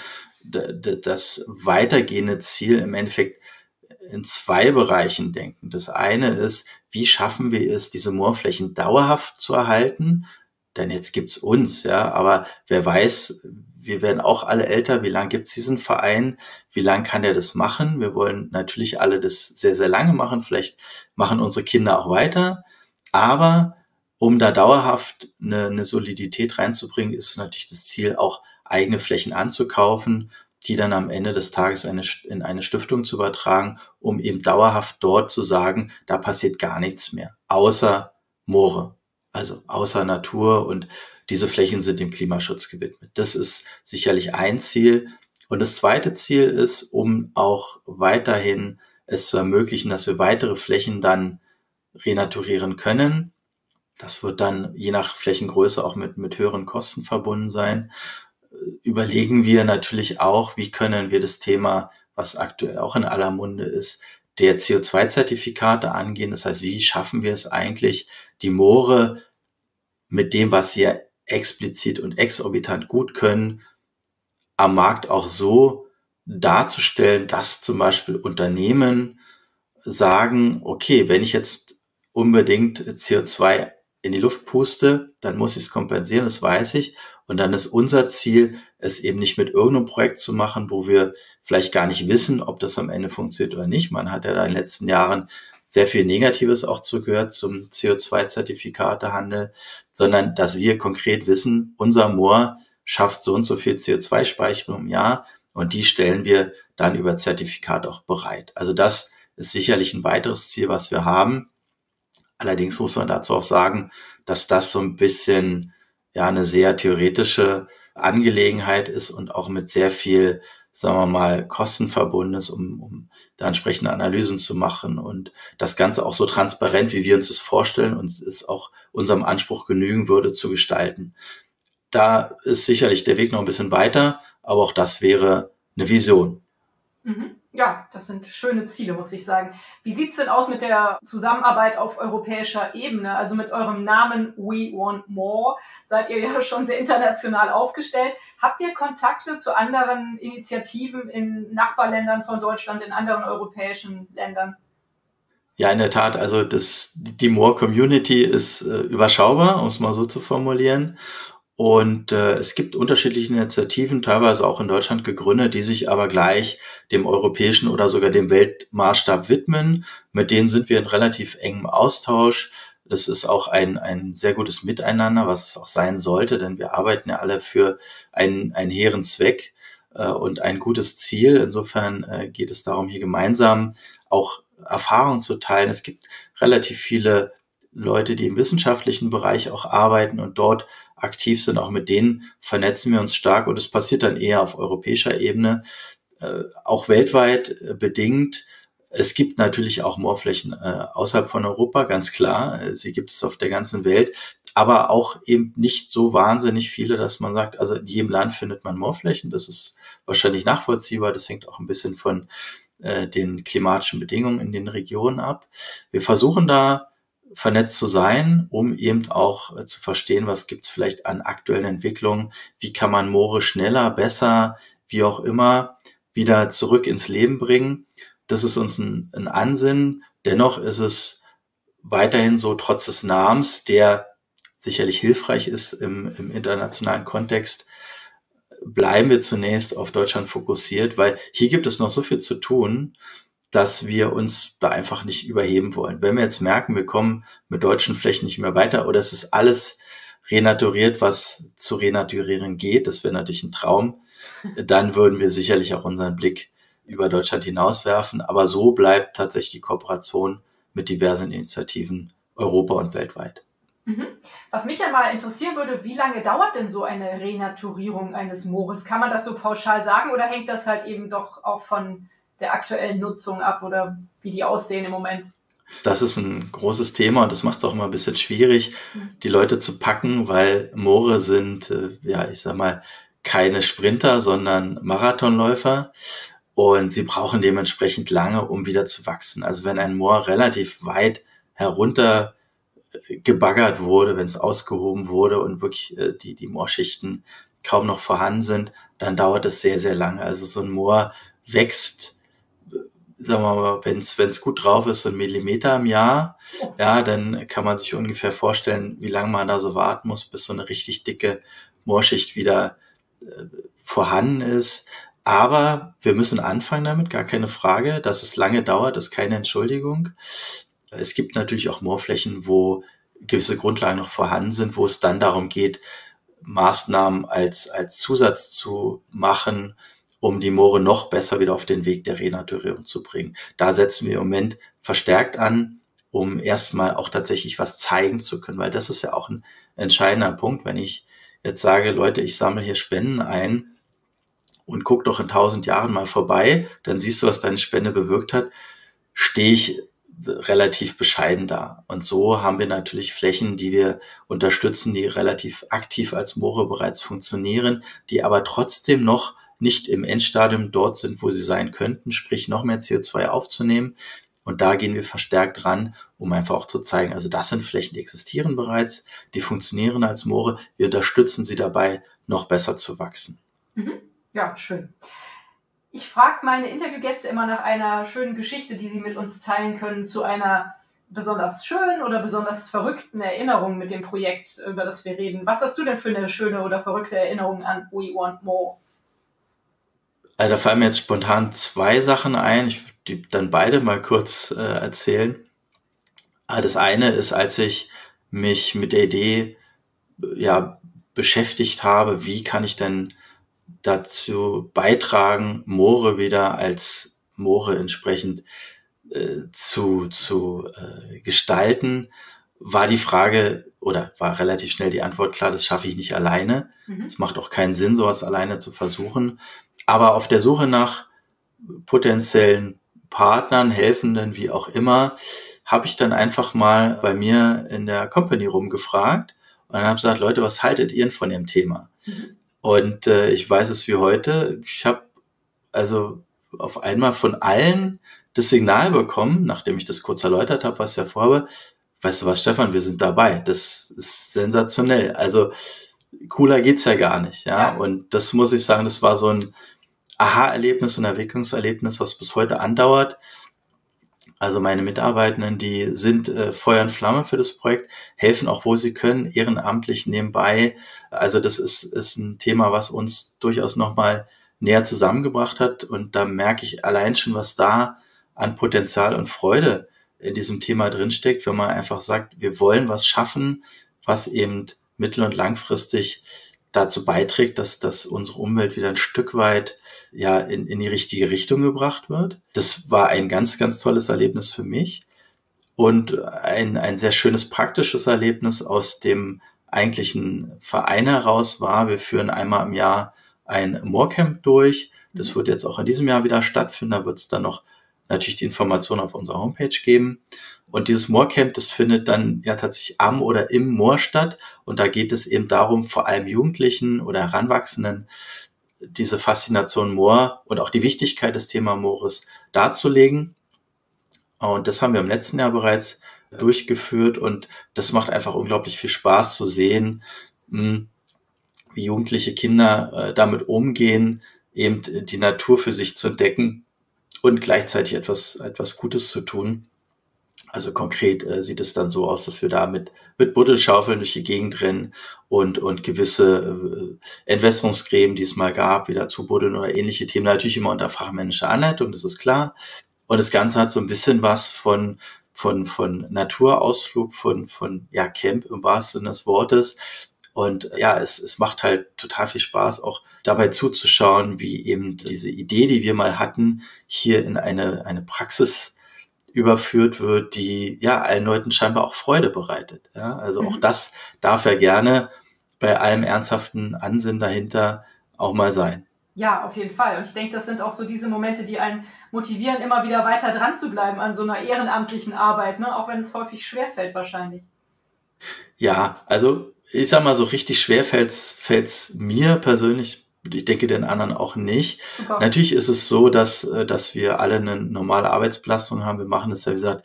das weitergehende Ziel im Endeffekt in zwei Bereichen denken. Das eine ist, wie schaffen wir es, diese Moorflächen dauerhaft zu erhalten? Denn jetzt gibt's uns, ja, aber wer weiß, wir werden auch alle älter, wie lange gibt's diesen Verein, wie lange kann der das machen? Wir wollen natürlich alle das sehr, sehr lange machen, vielleicht machen unsere Kinder auch weiter, aber um da dauerhaft eine Solidität reinzubringen, ist natürlich das Ziel, auch eigene Flächen anzukaufen, die dann am Ende des Tages in eine Stiftung zu übertragen, um eben dauerhaft dort zu sagen, da passiert gar nichts mehr, außer Moore, also außer Natur, und diese Flächen sind dem Klimaschutz gewidmet. Das ist sicherlich ein Ziel. Und das zweite Ziel ist, um auch weiterhin es zu ermöglichen, dass wir weitere Flächen dann renaturieren können. Das wird dann je nach Flächengröße auch mit höheren Kosten verbunden sein. Überlegen wir natürlich auch, wie können wir das Thema, was aktuell auch in aller Munde ist, der CO2-Zertifikate angehen. Das heißt, wie schaffen wir es eigentlich, die Moore mit dem, was sie ja explizit und exorbitant gut können, am Markt auch so darzustellen, dass zum Beispiel Unternehmen sagen, okay, wenn ich jetzt unbedingt CO2 in die Luft puste, dann muss ich es kompensieren, das weiß ich. Und dann ist unser Ziel, es eben nicht mit irgendeinem Projekt zu machen, wo wir vielleicht gar nicht wissen, ob das am Ende funktioniert oder nicht. Man hat ja da in den letzten Jahren sehr viel Negatives auch zugehört zum CO2-Zertifikatehandel, sondern dass wir konkret wissen, unser Moor schafft so und so viel CO2-Speicherung im Jahr und die stellen wir dann über Zertifikat auch bereit. Also das ist sicherlich ein weiteres Ziel, was wir haben. Allerdings muss man dazu auch sagen, dass das so ein bisschen ja eine sehr theoretische Angelegenheit ist und auch mit sehr viel, sagen wir mal, Kosten verbunden ist, um da entsprechende Analysen zu machen und das Ganze auch so transparent, wie wir uns das vorstellen und es auch unserem Anspruch genügen würde, zu gestalten. Da ist sicherlich der Weg noch ein bisschen weiter, aber auch das wäre eine Vision. Ja, das sind schöne Ziele, muss ich sagen. Wie sieht's denn aus mit der Zusammenarbeit auf europäischer Ebene? Also mit eurem Namen We Want More seid ihr ja schon sehr international aufgestellt. Habt ihr Kontakte zu anderen Initiativen in Nachbarländern von Deutschland, in anderen europäischen Ländern? Ja, in der Tat. Also die More-Community ist überschaubar, um es mal so zu formulieren. Und es gibt unterschiedliche Initiativen, teilweise auch in Deutschland gegründet, die sich aber gleich dem europäischen oder sogar dem Weltmaßstab widmen. Mit denen sind wir in relativ engem Austausch. Das ist auch ein sehr gutes Miteinander, was es auch sein sollte, denn wir arbeiten ja alle für einen hehren Zweck und ein gutes Ziel. Insofern geht es darum, hier gemeinsam auch Erfahrungen zu teilen. Es gibt relativ viele Leute, die im wissenschaftlichen Bereich auch arbeiten und dort aktiv sind. Auch mit denen vernetzen wir uns stark und es passiert dann eher auf europäischer Ebene, auch weltweit bedingt. Es gibt natürlich auch Moorflächen außerhalb von Europa, ganz klar. Sie gibt es auf der ganzen Welt, aber auch eben nicht so wahnsinnig viele, dass man sagt, also in jedem Land findet man Moorflächen. Das ist wahrscheinlich nachvollziehbar. Das hängt auch ein bisschen von den klimatischen Bedingungen in den Regionen ab. Wir versuchen da vernetzt zu sein, um eben auch zu verstehen, was gibt's vielleicht an aktuellen Entwicklungen, wie kann man Moore schneller, besser, wie auch immer, wieder zurück ins Leben bringen. Das ist uns ein Ansinnen. Dennoch ist es weiterhin so, trotz des Namens, der sicherlich hilfreich ist im internationalen Kontext, bleiben wir zunächst auf Deutschland fokussiert, weil hier gibt es noch so viel zu tun, dass wir uns da einfach nicht überheben wollen. Wenn wir jetzt merken, wir kommen mit deutschen Flächen nicht mehr weiter oder es ist alles renaturiert, was zu renaturieren geht, das wäre natürlich ein Traum, dann würden wir sicherlich auch unseren Blick über Deutschland hinauswerfen. Aber so bleibt tatsächlich die Kooperation mit diversen Initiativen europa- und weltweit. Was mich ja mal interessieren würde, wie lange dauert denn so eine Renaturierung eines Moores? Kann man das so pauschal sagen oder hängt das halt eben doch auch von der aktuellen Nutzung ab oder wie die aussehen im Moment? Das ist ein großes Thema und das macht es auch immer ein bisschen schwierig, die Leute zu packen, weil Moore sind, ich sag mal, keine Sprinter, sondern Marathonläufer und sie brauchen dementsprechend lange, um wieder zu wachsen. Also wenn ein Moor relativ weit herunter gebaggert wurde, wenn es ausgehoben wurde und wirklich die Moorschichten kaum noch vorhanden sind, dann dauert es sehr, sehr lange. Also so ein Moor wächst, sagen wir mal, wenn es gut drauf ist, so 1 Millimeter im Jahr, ja, dann kann man sich ungefähr vorstellen, wie lange man da so warten muss, bis so eine richtig dicke Moorschicht wieder vorhanden ist. Aber wir müssen anfangen damit, gar keine Frage. Dass es lange dauert, ist keine Entschuldigung. Es gibt natürlich auch Moorflächen, wo gewisse Grundlagen noch vorhanden sind, wo es dann darum geht, Maßnahmen als Zusatz zu machen, um die Moore noch besser wieder auf den Weg der Renaturierung zu bringen. Da setzen wir im Moment verstärkt an, um erstmal auch tatsächlich was zeigen zu können, weil das ist ja auch ein entscheidender Punkt. Wenn ich jetzt sage, Leute, ich sammle hier Spenden ein und guck doch in 1000 Jahren mal vorbei, dann siehst du, was deine Spende bewirkt hat, stehe ich relativ bescheiden da. Und so haben wir natürlich Flächen, die wir unterstützen, die relativ aktiv als Moore bereits funktionieren, die aber trotzdem noch nicht im Endstadium dort sind, wo sie sein könnten, sprich noch mehr CO2 aufzunehmen. Und da gehen wir verstärkt ran, um einfach auch zu zeigen, also das sind Flächen, die existieren bereits, die funktionieren als Moore. Wir unterstützen sie dabei, noch besser zu wachsen. Ja, schön. Ich frage meine Interviewgäste immer nach einer schönen Geschichte, die sie mit uns teilen können, zu einer besonders schönen oder besonders verrückten Erinnerung mit dem Projekt, über das wir reden. Was hast du denn für eine schöne oder verrückte Erinnerung an We Want More? Also da fallen mir jetzt spontan 2 Sachen ein. Ich würde die dann beide mal kurz erzählen. Das eine ist, als ich mich mit der Idee beschäftigt habe, wie kann ich denn dazu beitragen, Moore wieder als Moore entsprechend zu gestalten, war die Frage oder war relativ schnell die Antwort klar, das schaffe ich nicht alleine. Es macht auch keinen Sinn, sowas alleine zu versuchen. Aber auf der Suche nach potenziellen Partnern, Helfenden, wie auch immer, habe ich dann einfach mal bei mir in der Company rumgefragt und dann habe ich gesagt, Leute, was haltet ihr denn von dem Thema? Und ich weiß es wie heute, ich habe also auf einmal von allen das Signal bekommen, nachdem ich das kurz erläutert habe, was ich ja vorhabe, weißt du was, Stefan, wir sind dabei. Das ist sensationell. Also cooler geht's ja gar nicht. Ja? Und das muss ich sagen, das war so ein Aha-Erlebnis und Erweckungserlebnis, was bis heute andauert. Also meine Mitarbeitenden, die sind Feuer und Flamme für das Projekt, helfen auch, wo sie können, ehrenamtlich nebenbei. Also das ist ein Thema, was uns durchaus nochmal näher zusammengebracht hat. Und da merke ich allein schon, was da an Potenzial und Freude in diesem Thema drinsteckt, wenn man einfach sagt, wir wollen was schaffen, was eben mittel- und langfristig dazu beiträgt, dass unsere Umwelt wieder ein Stück weit in die richtige Richtung gebracht wird. Das war ein ganz, ganz tolles Erlebnis für mich und ein sehr schönes praktisches Erlebnis aus dem eigentlichen Verein heraus war, wir führen einmal im Jahr ein Moorcamp durch. Das wird jetzt auch in diesem Jahr wieder stattfinden. Da wird es dann noch natürlich die Informationen auf unserer Homepage geben. Und dieses Moorcamp, das findet dann ja tatsächlich am oder im Moor statt. Und da geht es eben darum, vor allem Jugendlichen oder Heranwachsenden diese Faszination Moor und auch die Wichtigkeit des Thema Moores darzulegen. Und das haben wir im letzten Jahr bereits durchgeführt. Und das macht einfach unglaublich viel Spaß zu sehen, wie jugendliche Kinder damit umgehen, eben die Natur für sich zu entdecken und gleichzeitig etwas Gutes zu tun. Also konkret sieht es dann so aus, dass wir da mit Buddelschaufeln durch die Gegend rennen und gewisse Entwässerungsgräben, die es mal gab, wieder zu buddeln oder ähnliche Themen, natürlich immer unter fachmännischer Anleitung, das ist klar. Und das Ganze hat so ein bisschen was von Naturausflug, von Camp im wahrsten Sinne des Wortes. Und es macht halt total viel Spaß, auch dabei zuzuschauen, wie eben diese Idee, die wir mal hatten, hier in eine Praxis überführt wird, die allen Leuten scheinbar auch Freude bereitet. Ja, also auch das darf ja gerne bei allem ernsthaften Ansinnen dahinter auch mal sein. Ja, auf jeden Fall. Und ich denke, das sind auch so diese Momente, die einen motivieren, immer wieder weiter dran zu bleiben an so einer ehrenamtlichen Arbeit, ne? Auch wenn es häufig schwerfällt wahrscheinlich. Ja, also ich sag mal, so richtig schwer fällt's mir persönlich, ich denke den anderen auch nicht. Super. Natürlich ist es so, dass wir alle eine normale Arbeitsbelastung haben. Wir machen das ja, wie gesagt,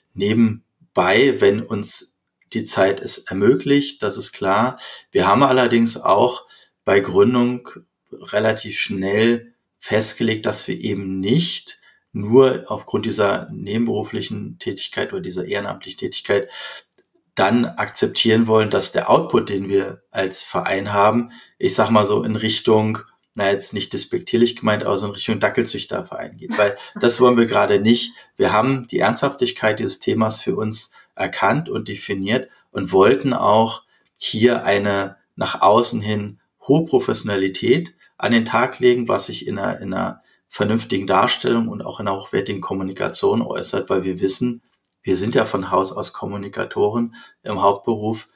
nebenbei, wenn uns die Zeit es ermöglicht, das ist klar. Wir haben allerdings auch bei Gründung relativ schnell festgelegt, dass wir eben nicht nur aufgrund dieser nebenberuflichen Tätigkeit oder dieser ehrenamtlichen Tätigkeit dann akzeptieren wollen, dass der Output, den wir als Verein haben, ich sag mal so in Richtung, jetzt nicht despektierlich gemeint, aber so in Richtung Dackelzüchterverein geht, weil das wollen wir gerade nicht. Wir haben die Ernsthaftigkeit dieses Themas für uns erkannt und definiert und wollten auch hier eine nach außen hin hohe Professionalität an den Tag legen, was sich in einer vernünftigen Darstellung und auch in einer hochwertigen Kommunikation äußert, weil wir wissen, wir sind ja von Haus aus Kommunikatoren im Hauptberuf.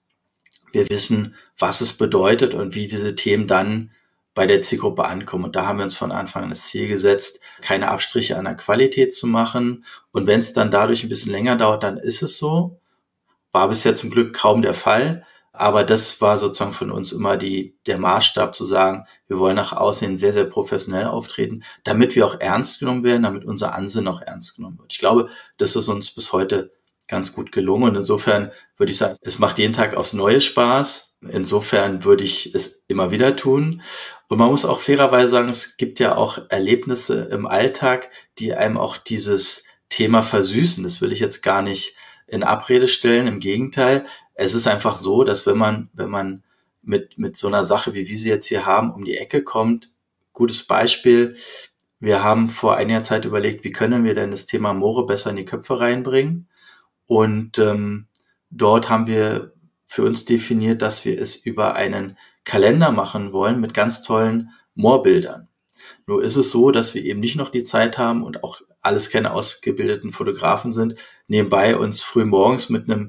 Wir wissen, was es bedeutet und wie diese Themen dann bei der Zielgruppe ankommen. Und da haben wir uns von Anfang an das Ziel gesetzt, keine Abstriche an der Qualität zu machen. Und wenn es dann dadurch ein bisschen länger dauert, dann ist es so. War bisher zum Glück kaum der Fall. Aber das war sozusagen von uns immer der Maßstab zu sagen, wir wollen nach außen hin sehr, sehr professionell auftreten, damit wir auch ernst genommen werden, damit unser Ansinnen auch ernst genommen wird. Ich glaube, das ist uns bis heute ganz gut gelungen. Und insofern würde ich sagen, es macht jeden Tag aufs Neue Spaß. Insofern würde ich es immer wieder tun. Und man muss auch fairerweise sagen, es gibt ja auch Erlebnisse im Alltag, die einem auch dieses Thema versüßen. Das will ich jetzt gar nicht in Abrede stellen. Im Gegenteil, es ist einfach so, dass wenn man mit so einer Sache, wie wir sie jetzt hier haben, um die Ecke kommt, gutes Beispiel, wir haben vor einiger Zeit überlegt, wie können wir denn das Thema Moore besser in die Köpfe reinbringen? Und dort haben wir für uns definiert, dass wir es über einen Kalender machen wollen mit ganz tollen Moorbildern. Nur ist es so, dass wir eben nicht noch die Zeit haben und auch alles keine ausgebildeten Fotografen sind, nebenbei uns früh morgens mit einem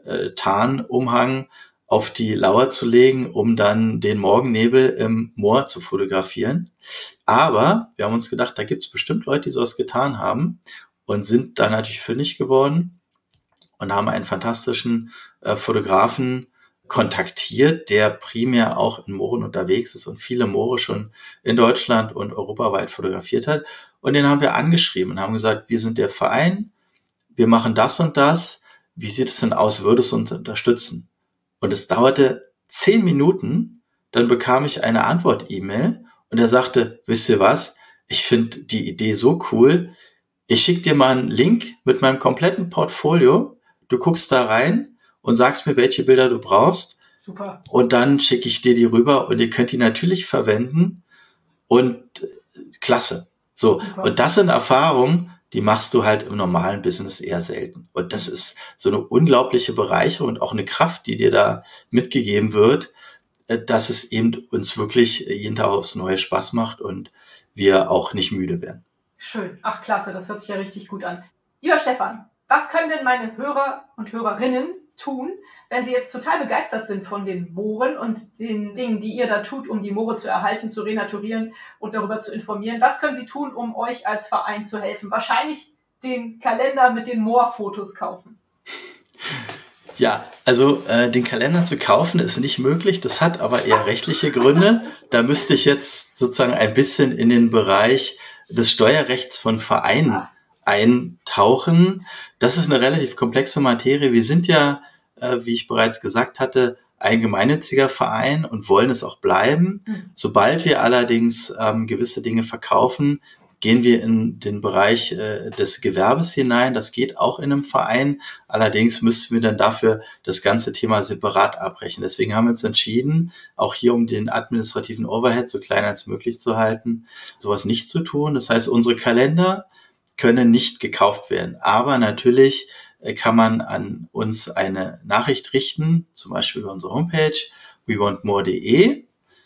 Tarnumhang auf die Lauer zu legen, um dann den Morgennebel im Moor zu fotografieren. Aber wir haben uns gedacht, da gibt es bestimmt Leute, die sowas getan haben und sind da natürlich fündig geworden und haben einen fantastischen Fotografen kontaktiert, der primär auch in Mooren unterwegs ist und viele Moore schon in Deutschland und europaweit fotografiert hat. Und den haben wir angeschrieben und haben gesagt, wir sind der Verein, wir machen das und das. Wie sieht es denn aus? Würdest du uns unterstützen? Und es dauerte 10 Minuten, dann bekam ich eine Antwort-E-Mail und er sagte, wisst ihr was? Ich finde die Idee so cool. Ich schicke dir mal einen Link mit meinem kompletten Portfolio. Du guckst da rein und sagst mir, welche Bilder du brauchst. Super. Und dann schicke ich dir die rüber und ihr könnt die natürlich verwenden. Und klasse. So. Super. Und das sind Erfahrungen, die machst du halt im normalen Business eher selten. Und das ist so eine unglaubliche Bereicherung und auch eine Kraft, die dir da mitgegeben wird, dass es eben uns wirklich jeden Tag aufs Neue Spaß macht und wir auch nicht müde werden. Schön. Ach, klasse. Das hört sich ja richtig gut an. Lieber Stefan, was können denn meine Hörer und Hörerinnen tun, wenn sie jetzt total begeistert sind von den Mooren und den Dingen, die ihr da tut, um die Moore zu erhalten, zu renaturieren und darüber zu informieren? Was können sie tun, um euch als Verein zu helfen? Wahrscheinlich den Kalender mit den Moorfotos kaufen. Ja, also den Kalender zu kaufen ist nicht möglich. Das hat aber eher rechtliche Gründe. Da müsste ich jetzt sozusagen ein bisschen in den Bereich des Steuerrechts von Vereinen eintauchen. Das ist eine relativ komplexe Materie. Wir sind ja, wie ich bereits gesagt hatte, ein gemeinnütziger Verein und wollen es auch bleiben. Sobald wir allerdings gewisse Dinge verkaufen, gehen wir in den Bereich des Gewerbes hinein. Das geht auch in einem Verein. Allerdings müssten wir dann dafür das ganze Thema separat abbrechen. Deswegen haben wir uns entschieden, auch hier um den administrativen Overhead so klein als möglich zu halten, sowas nicht zu tun. Das heißt, unsere Kalender können nicht gekauft werden. Aber natürlich kann man an uns eine Nachricht richten, zum Beispiel über unsere Homepage wewantmore.de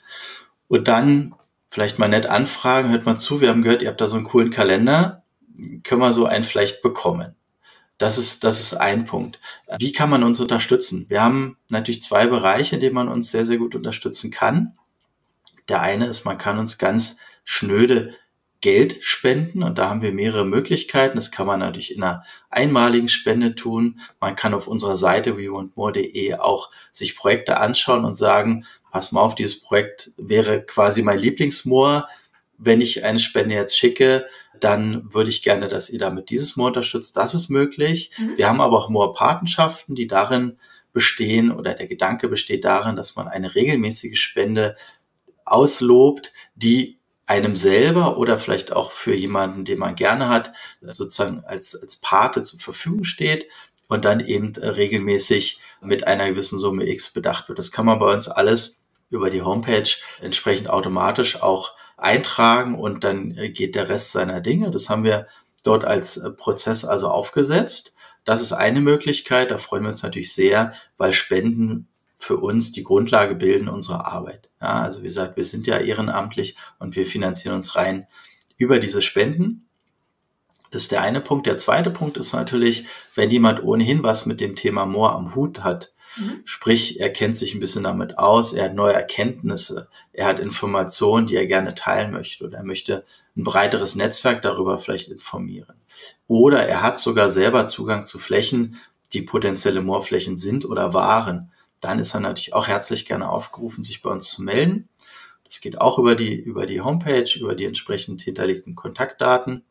und dann vielleicht mal nett anfragen, hört mal zu, wir haben gehört, ihr habt da so einen coolen Kalender, können wir so einen vielleicht bekommen? Das ist ein Punkt. Wie kann man uns unterstützen? Wir haben natürlich 2 Bereiche, in denen man uns sehr, sehr gut unterstützen kann. Der eine ist, man kann uns ganz schnöde Geld spenden und da haben wir mehrere Möglichkeiten. Das kann man natürlich in einer einmaligen Spende tun. Man kann auf unserer Seite wewantmore.de auch sich Projekte anschauen und sagen, pass mal auf, dieses Projekt wäre quasi mein Lieblingsmoor. Wenn ich eine Spende jetzt schicke, dann würde ich gerne, dass ihr damit dieses Moor unterstützt. Das ist möglich. Wir haben aber auch Moorpatenschaften, die darin bestehen oder der Gedanke besteht darin, dass man eine regelmäßige Spende auslobt, die einem selber oder vielleicht auch für jemanden, den man gerne hat, sozusagen als Pate zur Verfügung steht und dann eben regelmäßig mit einer gewissen Summe X bedacht wird. Das kann man bei uns alles über die Homepage entsprechend automatisch auch eintragen und dann geht der Rest seiner Dinge. Das haben wir dort als Prozess also aufgesetzt. Das ist eine Möglichkeit, da freuen wir uns natürlich sehr, weil Spenden für uns die Grundlage bilden unserer Arbeit. Ja, also wie gesagt, wir sind ja ehrenamtlich und wir finanzieren uns rein über diese Spenden. Das ist der eine Punkt. Der zweite Punkt ist natürlich, wenn jemand ohnehin was mit dem Thema Moor am Hut hat, sprich, er kennt sich ein bisschen damit aus, er hat neue Erkenntnisse, er hat Informationen, die er gerne teilen möchte oder er möchte ein breiteres Netzwerk darüber vielleicht informieren. Oder er hat sogar selber Zugang zu Flächen, die potenzielle Moorflächen sind oder waren. Dann ist er natürlich auch herzlich gerne aufgerufen, sich bei uns zu melden. Das geht auch über die Homepage, über die entsprechend hinterlegten Kontaktdaten.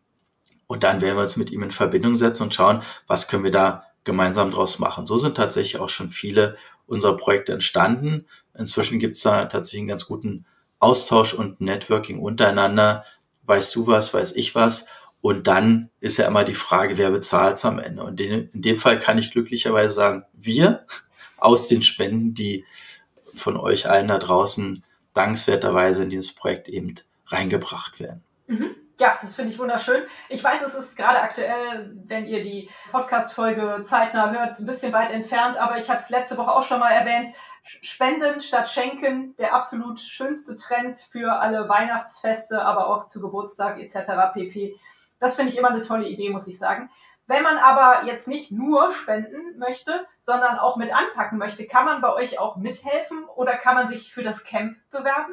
Und dann werden wir uns mit ihm in Verbindung setzen und schauen, was können wir da gemeinsam draus machen. So sind tatsächlich auch schon viele unserer Projekte entstanden. Inzwischen gibt es da tatsächlich einen ganz guten Austausch und Networking untereinander. Weißt du was, weiß ich was? Und dann ist ja immer die Frage, wer bezahlt es am Ende? Und in dem Fall kann ich glücklicherweise sagen, wir aus den Spenden, die von euch allen da draußen dankenswerterweise in dieses Projekt eben reingebracht werden. Ja, das finde ich wunderschön. Ich weiß, es ist gerade aktuell, wenn ihr die Podcast-Folge zeitnah hört, ein bisschen weit entfernt, aber ich habe es letzte Woche auch schon mal erwähnt. Spenden statt Schenken, der absolut schönste Trend für alle Weihnachtsfeste, aber auch zu Geburtstag etc. pp. Das finde ich immer eine tolle Idee, muss ich sagen. Wenn man aber jetzt nicht nur spenden möchte, sondern auch mit anpacken möchte, kann man bei euch auch mithelfen oder kann man sich für das Camp bewerben?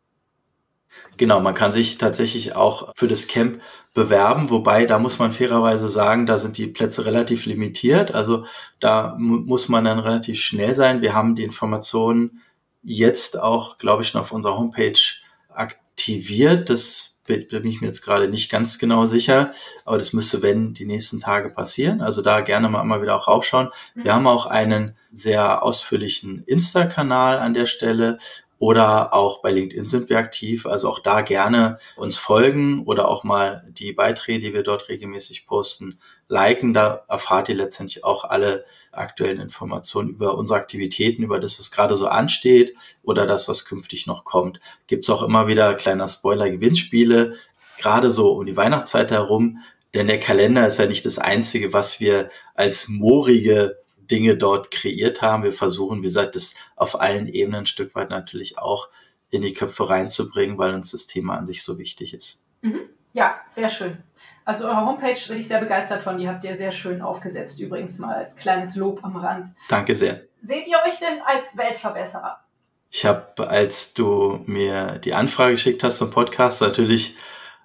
Genau, man kann sich tatsächlich auch für das Camp bewerben, wobei da muss man fairerweise sagen, da sind die Plätze relativ limitiert. Also da muss man dann relativ schnell sein. Wir haben die Informationen jetzt auch, glaube ich, schon auf unserer Homepage aktiviert. Das bin ich mir jetzt gerade nicht ganz genau sicher, aber das müsste, wenn, die nächsten Tage passieren. Also da gerne mal wieder auch raufschauen. Wir haben auch einen sehr ausführlichen Insta-Kanal an der Stelle. Oder auch bei LinkedIn sind wir aktiv, also auch da gerne uns folgen oder auch mal die Beiträge, die wir dort regelmäßig posten, liken. Da erfahrt ihr letztendlich auch alle aktuellen Informationen über unsere Aktivitäten, über das, was gerade so ansteht oder das, was künftig noch kommt. Gibt's auch immer wieder, kleiner Spoiler, Gewinnspiele, gerade so um die Weihnachtszeit herum, denn der Kalender ist ja nicht das Einzige, was wir als moorige Dinge dort kreiert haben. Wir versuchen, wie gesagt, das auf allen Ebenen ein Stück weit natürlich auch in die Köpfe reinzubringen, weil uns das Thema an sich so wichtig ist. Ja, sehr schön. Also eure Homepage bin ich sehr begeistert von. Die habt ihr sehr schön aufgesetzt, übrigens mal als kleines Lob am Rand. Danke sehr. Seht ihr euch denn als Weltverbesserer? Ich habe, als du mir die Anfrage geschickt hast zum Podcast, natürlich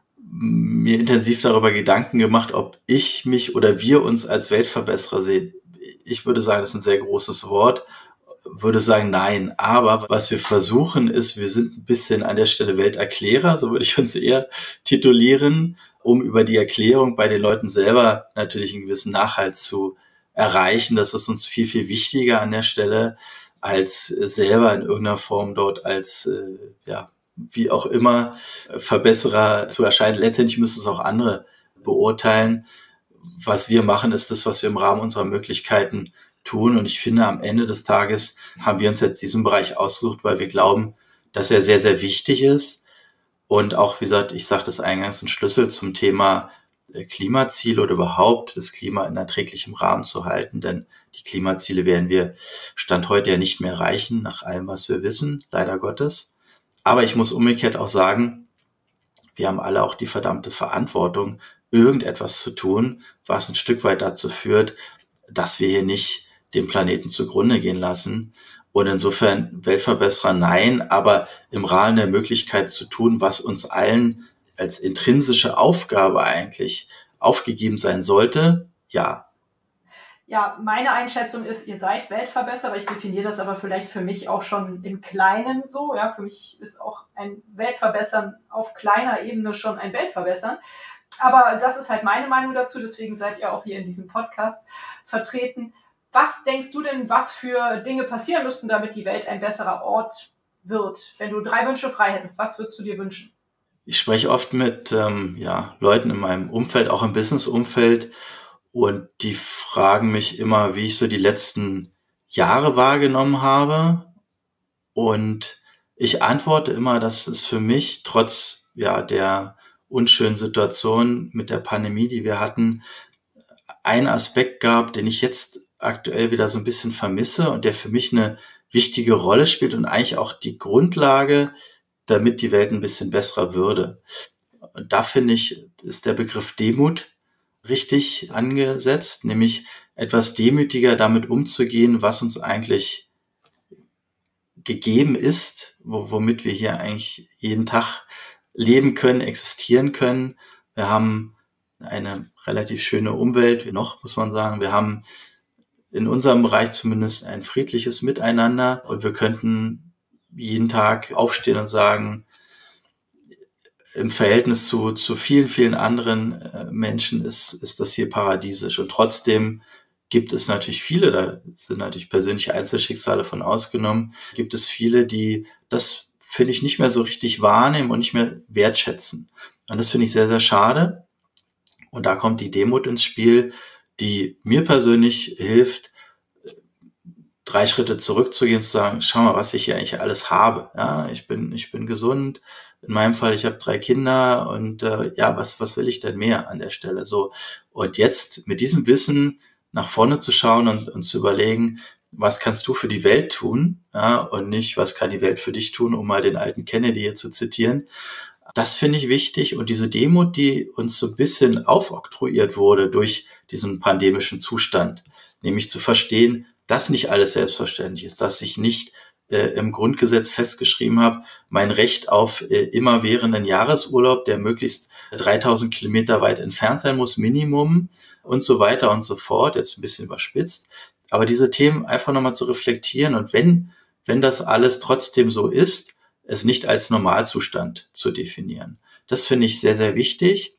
mir intensiv darüber Gedanken gemacht, ob ich mich oder wir uns als Weltverbesserer sehen. Ich würde sagen, das ist ein sehr großes Wort, würde sagen, nein. Aber was wir versuchen ist, wir sind ein bisschen an der Stelle Welterklärer, so würde ich uns eher titulieren, um über die Erklärung bei den Leuten selber natürlich einen gewissen Nachhalt zu erreichen. Das ist uns viel, viel wichtiger an der Stelle, als selber in irgendeiner Form dort als, wie auch immer, Verbesserer zu erscheinen. Letztendlich müssen es auch andere beurteilen. Was wir machen, ist das, was wir im Rahmen unserer Möglichkeiten tun. Und ich finde, am Ende des Tages haben wir uns jetzt diesen Bereich ausgesucht, weil wir glauben, dass er sehr, sehr wichtig ist. Und auch, wie gesagt, ich sagte es eingangs, ein Schlüssel zum Thema Klimaziele oder überhaupt das Klima in erträglichem Rahmen zu halten. Denn die Klimaziele werden wir Stand heute ja nicht mehr erreichen, nach allem, was wir wissen, leider Gottes. Aber ich muss umgekehrt auch sagen, wir haben alle auch die verdammte Verantwortung, irgendetwas zu tun, was ein Stück weit dazu führt, dass wir hier nicht den Planeten zugrunde gehen lassen. Und insofern Weltverbesserer nein, aber im Rahmen der Möglichkeit zu tun, was uns allen als intrinsische Aufgabe eigentlich aufgegeben sein sollte, ja. Ja, meine Einschätzung ist, ihr seid Weltverbesserer. Ich definiere das aber vielleicht für mich auch schon im Kleinen so. Ja, für mich ist auch ein Weltverbessern auf kleiner Ebene schon ein Weltverbessern. Aber das ist halt meine Meinung dazu. Deswegen seid ihr auch hier in diesem Podcast vertreten. Was denkst du denn, was für Dinge passieren müssten, damit die Welt ein besserer Ort wird? Wenn du 3 Wünsche frei hättest, was würdest du dir wünschen? Ich spreche oft mit Leuten in meinem Umfeld, auch im Business-Umfeld, und die fragen mich immer, wie ich so die letzten Jahre wahrgenommen habe. Und ich antworte immer, dass es für mich trotz der unschönen Situation mit der Pandemie, die wir hatten, einen Aspekt gab, den ich jetzt aktuell wieder so ein bisschen vermisse und der für mich eine wichtige Rolle spielt und eigentlich auch die Grundlage, damit die Welt ein bisschen besserer würde. Und da finde ich, ist der Begriff Demut richtig angesetzt, nämlich etwas demütiger damit umzugehen, was uns eigentlich gegeben ist, womit wir hier eigentlich jeden Tag leben können, existieren können. Wir haben eine relativ schöne Umwelt, noch muss man sagen. Wir haben in unserem Bereich zumindest ein friedliches Miteinander und wir könnten jeden Tag aufstehen und sagen, im Verhältnis zu vielen, vielen anderen Menschen ist das hier paradiesisch. Und trotzdem gibt es natürlich viele, da sind natürlich persönliche Einzelschicksale von ausgenommen, gibt es viele, die das, finde ich, nicht mehr so richtig wahrnehmen und nicht mehr wertschätzen. Und das finde ich sehr, sehr schade. Und da kommt die Demut ins Spiel, die mir persönlich hilft, 3 Schritte zurückzugehen, zu sagen, schau mal, was ich hier eigentlich alles habe. Ja, ich bin gesund. In meinem Fall, ich habe 3 Kinder und was will ich denn mehr an der Stelle? So. Und jetzt mit diesem Wissen nach vorne zu schauen und zu überlegen, was kannst du für die Welt tun? Ja, und nicht, was kann die Welt für dich tun, um mal den alten Kennedy hier zu zitieren. Das finde ich wichtig. Und diese Demut, die uns so ein bisschen aufoktroyiert wurde durch diesen pandemischen Zustand, nämlich zu verstehen, dass nicht alles selbstverständlich ist, dass ich nicht im Grundgesetz festgeschrieben habe, mein Recht auf immerwährenden Jahresurlaub, der möglichst 3000 Kilometer weit entfernt sein muss, Minimum und so weiter und so fort, jetzt ein bisschen überspitzt. Aber diese Themen einfach nochmal zu reflektieren und wenn das alles trotzdem so ist, es nicht als Normalzustand zu definieren. Das finde ich sehr, sehr wichtig.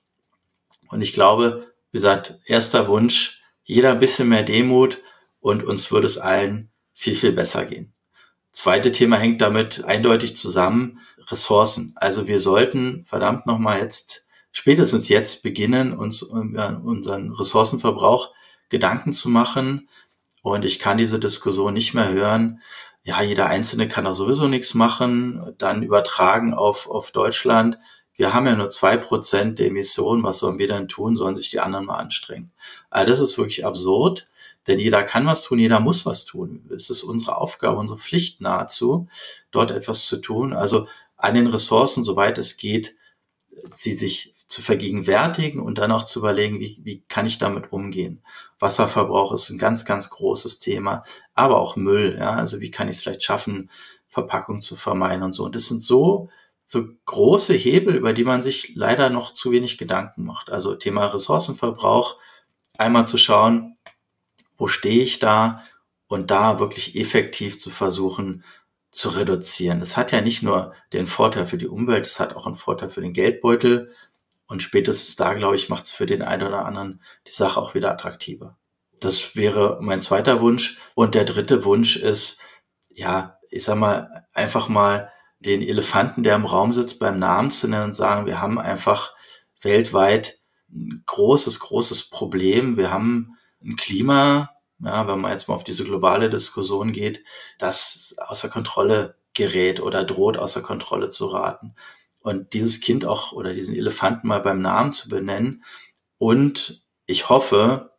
Und ich glaube, wie gesagt, erster Wunsch, jeder ein bisschen mehr Demut und uns würde es allen viel, viel besser gehen. Zweite Thema hängt damit eindeutig zusammen, Ressourcen. Also wir sollten verdammt nochmal spätestens jetzt beginnen, uns über unseren Ressourcenverbrauch Gedanken zu machen. Und ich kann diese Diskussion nicht mehr hören. Ja, jeder Einzelne kann doch sowieso nichts machen. Dann übertragen auf Deutschland. Wir haben ja nur 2% der Emissionen. Was sollen wir denn tun? Sollen sich die anderen mal anstrengen? Also das ist wirklich absurd. Denn jeder kann was tun, jeder muss was tun. Es ist unsere Aufgabe, unsere Pflicht nahezu, dort etwas zu tun. Also an den Ressourcen, soweit es geht, sie sich zu vergegenwärtigen und dann auch zu überlegen, wie kann ich damit umgehen. Wasserverbrauch ist ein ganz, ganz großes Thema, aber auch Müll. Ja? Also wie kann ich es vielleicht schaffen, Verpackung zu vermeiden und so. Und das sind so große Hebel, über die man sich leider noch zu wenig Gedanken macht. Also Thema Ressourcenverbrauch, einmal zu schauen, wo stehe ich da und da wirklich effektiv zu versuchen zu reduzieren. Das hat ja nicht nur den Vorteil für die Umwelt, es hat auch einen Vorteil für den Geldbeutel und spätestens da, glaube ich, macht es für den einen oder anderen die Sache auch wieder attraktiver. Das wäre mein zweiter Wunsch. Und der dritte Wunsch ist, ja, ich sag mal, einfach mal den Elefanten, der im Raum sitzt, beim Namen zu nennen und sagen, wir haben einfach weltweit ein großes, großes Problem. Wir haben ein Klima, ja, wenn man jetzt mal auf diese globale Diskussion geht, das außer Kontrolle gerät oder droht außer Kontrolle zu geraten. Und dieses Kind auch oder diesen Elefanten mal beim Namen zu benennen. Und ich hoffe,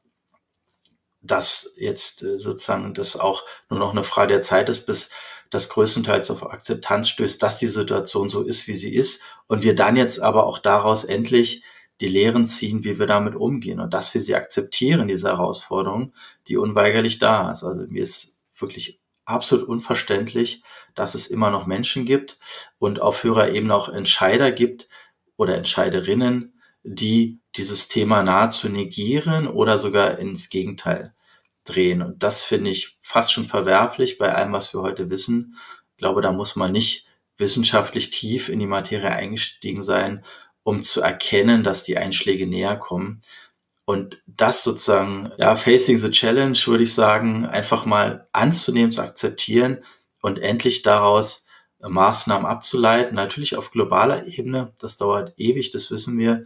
dass jetzt sozusagen das auch nur noch eine Frage der Zeit ist, bis das größtenteils auf Akzeptanz stößt, dass die Situation so ist, wie sie ist. Und wir dann jetzt aber auch daraus endlich die Lehren ziehen, wie wir damit umgehen und dass wir sie akzeptieren, diese Herausforderung, die unweigerlich da ist. Also mir ist wirklich absolut unverständlich, dass es immer noch Menschen gibt und auf höherer Ebene auch Entscheider gibt oder Entscheiderinnen, die dieses Thema nahezu negieren oder sogar ins Gegenteil drehen. Und das finde ich fast schon verwerflich bei allem, was wir heute wissen. Ich glaube, da muss man nicht wissenschaftlich tief in die Materie eingestiegen sein, um zu erkennen, dass die Einschläge näher kommen. Und das sozusagen, ja, facing the challenge, würde ich sagen, einfach mal anzunehmen, zu akzeptieren und endlich daraus Maßnahmen abzuleiten. Natürlich auf globaler Ebene, das dauert ewig, das wissen wir,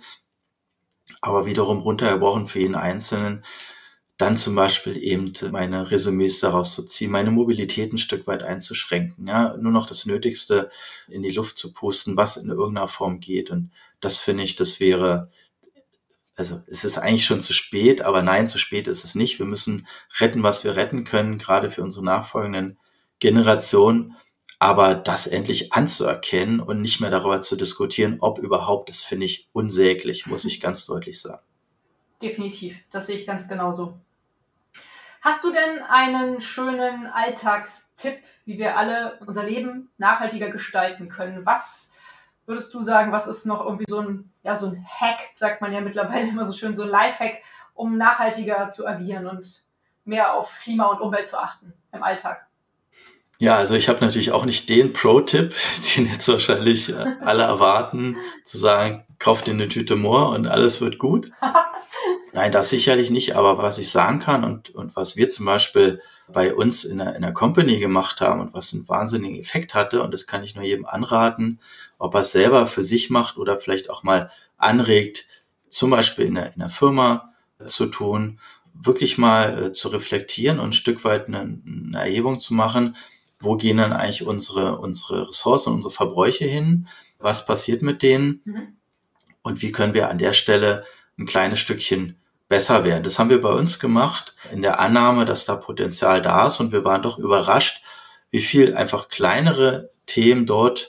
aber wiederum runtergebrochen für jeden Einzelnen. Dann zum Beispiel eben meine Resümees daraus zu ziehen, meine Mobilität ein Stück weit einzuschränken, ja, nur noch das Nötigste in die Luft zu pusten, was in irgendeiner Form geht. Und das finde ich, das wäre, also es ist eigentlich schon zu spät, aber nein, zu spät ist es nicht. Wir müssen retten, was wir retten können, gerade für unsere nachfolgenden Generationen. Aber das endlich anzuerkennen und nicht mehr darüber zu diskutieren, ob überhaupt, das finde ich unsäglich, muss ich ganz deutlich sagen. Definitiv, das sehe ich ganz genauso. Hast du denn einen schönen Alltagstipp, wie wir alle unser Leben nachhaltiger gestalten können? Was würdest du sagen, was ist noch irgendwie so ein Hack, sagt man ja mittlerweile immer so schön, so ein Lifehack, um nachhaltiger zu agieren und mehr auf Klima und Umwelt zu achten im Alltag? Ja, also ich habe natürlich auch nicht den Pro-Tipp, den jetzt wahrscheinlich alle erwarten, zu sagen, kauf dir eine Tüte Moor und alles wird gut. Nein, das sicherlich nicht, aber was ich sagen kann und was wir zum Beispiel bei uns in der Company gemacht haben und was einen wahnsinnigen Effekt hatte, und das kann ich nur jedem anraten, ob er es selber für sich macht oder vielleicht auch mal anregt, zum Beispiel in der Firma zu tun, wirklich mal zu reflektieren und ein Stück weit eine Erhebung zu machen, wo gehen dann eigentlich unsere Ressourcen, unsere Verbräuche hin, was passiert mit denen und wie können wir an der Stelle ein kleines Stückchen besser werden. Das haben wir bei uns gemacht, in der Annahme, dass da Potenzial da ist, und wir waren doch überrascht, wie viel einfach kleinere Themen dort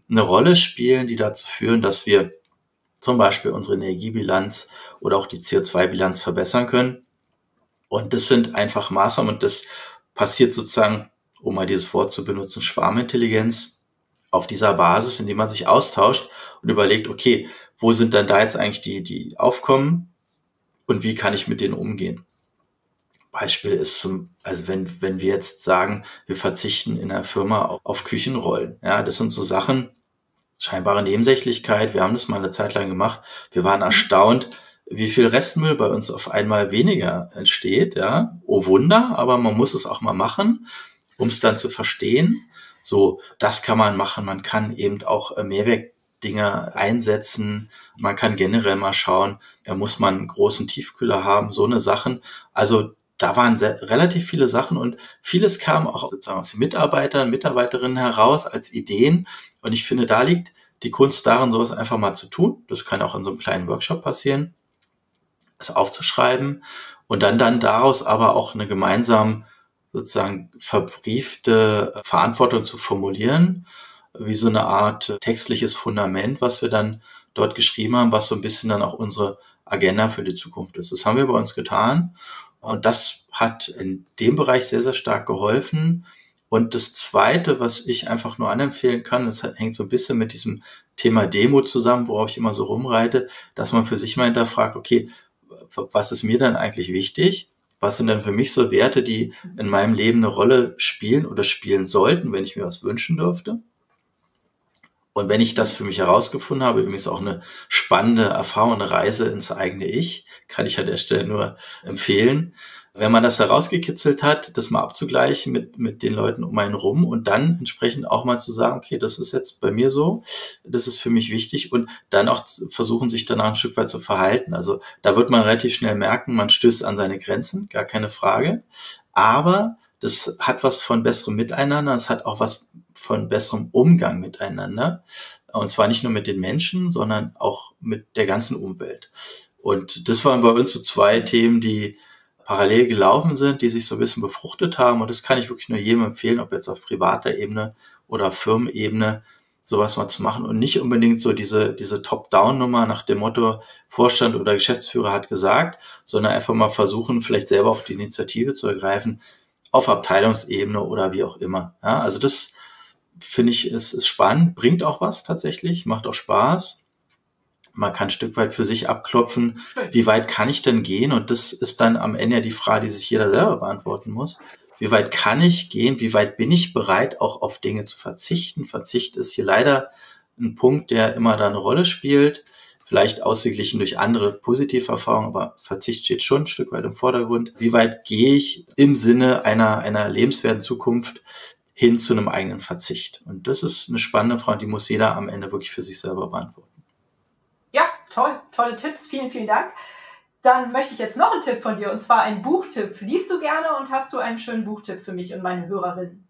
eine Rolle spielen, die dazu führen, dass wir zum Beispiel unsere Energiebilanz oder auch die CO2-Bilanz verbessern können. Und das sind einfach Maßnahmen und das passiert sozusagen, um mal dieses Wort zu benutzen, Schwarmintelligenz, auf dieser Basis, indem man sich austauscht und überlegt, okay, wo sind dann da jetzt eigentlich die Aufkommen und wie kann ich mit denen umgehen? Beispiel ist also wenn wir jetzt sagen, wir verzichten in der Firma auf Küchenrollen. Ja, das sind so Sachen, scheinbare Nebensächlichkeit. Wir haben das mal eine Zeit lang gemacht. Wir waren erstaunt, wie viel Restmüll bei uns auf einmal weniger entsteht. Ja, oh Wunder, aber man muss es auch mal machen, um es dann zu verstehen. So, das kann man machen. Man kann eben auch Mehrwegdinger einsetzen. Man kann generell mal schauen, muss man einen großen Tiefkühler haben, so eine Sachen. Also da waren relativ viele Sachen und vieles kam auch sozusagen aus den Mitarbeitern, Mitarbeiterinnen heraus als Ideen. Und ich finde, da liegt die Kunst darin, sowas einfach mal zu tun. Das kann auch in so einem kleinen Workshop passieren, es aufzuschreiben und dann daraus aber auch eine gemeinsam sozusagen verbriefte Verantwortung zu formulieren, wie so eine Art textliches Fundament, was wir dann dort geschrieben haben, was so ein bisschen dann auch unsere Agenda für die Zukunft ist. Das haben wir bei uns getan und das hat in dem Bereich sehr, sehr stark geholfen. Und das Zweite, was ich einfach nur anempfehlen kann, das hängt so ein bisschen mit diesem Thema Demut zusammen, worauf ich immer so rumreite, dass man für sich mal hinterfragt, okay, was ist mir dann eigentlich wichtig? Was sind denn für mich so Werte, die in meinem Leben eine Rolle spielen oder spielen sollten, wenn ich mir was wünschen dürfte? Und wenn ich das für mich herausgefunden habe, übrigens auch eine spannende Erfahrung, eine Reise ins eigene Ich, kann ich an der Stelle nur empfehlen. Wenn man das herausgekitzelt hat, das mal abzugleichen mit den Leuten um einen rum und dann entsprechend auch mal zu sagen, okay, das ist jetzt bei mir so, das ist für mich wichtig und dann auch versuchen, sich danach ein Stück weit zu verhalten. Also da wird man relativ schnell merken, man stößt an seine Grenzen, gar keine Frage. Aber das hat was von besserem Miteinander, es hat auch was von besserem Umgang miteinander. Und zwar nicht nur mit den Menschen, sondern auch mit der ganzen Umwelt. Und das waren bei uns so zwei Themen, die parallel gelaufen sind, die sich so ein bisschen befruchtet haben. Und das kann ich wirklich nur jedem empfehlen, ob jetzt auf privater Ebene oder Firmenebene, sowas mal zu machen und nicht unbedingt so diese Top-Down-Nummer nach dem Motto Vorstand oder Geschäftsführer hat gesagt, sondern einfach mal versuchen, vielleicht selber auch die Initiative zu ergreifen auf Abteilungsebene oder wie auch immer. Ja, also das finde ich ist spannend, bringt auch was tatsächlich, macht auch Spaß. Man kann ein Stück weit für sich abklopfen, wie weit kann ich denn gehen? Und das ist dann am Ende ja die Frage, die sich jeder selber beantworten muss. Wie weit kann ich gehen? Wie weit bin ich bereit, auch auf Dinge zu verzichten? Verzicht ist hier leider ein Punkt, der immer da eine Rolle spielt. Vielleicht ausgeglichen durch andere positive Erfahrungen, aber Verzicht steht schon ein Stück weit im Vordergrund. Wie weit gehe ich im Sinne einer lebenswerten Zukunft hin zu einem eigenen Verzicht? Und das ist eine spannende Frage, die muss jeder am Ende wirklich für sich selber beantworten. Ja, toll, tolle Tipps, vielen, vielen Dank. Dann möchte ich jetzt noch einen Tipp von dir, und zwar einen Buchtipp. Liest du gerne und hast du einen schönen Buchtipp für mich und meine Hörerinnen?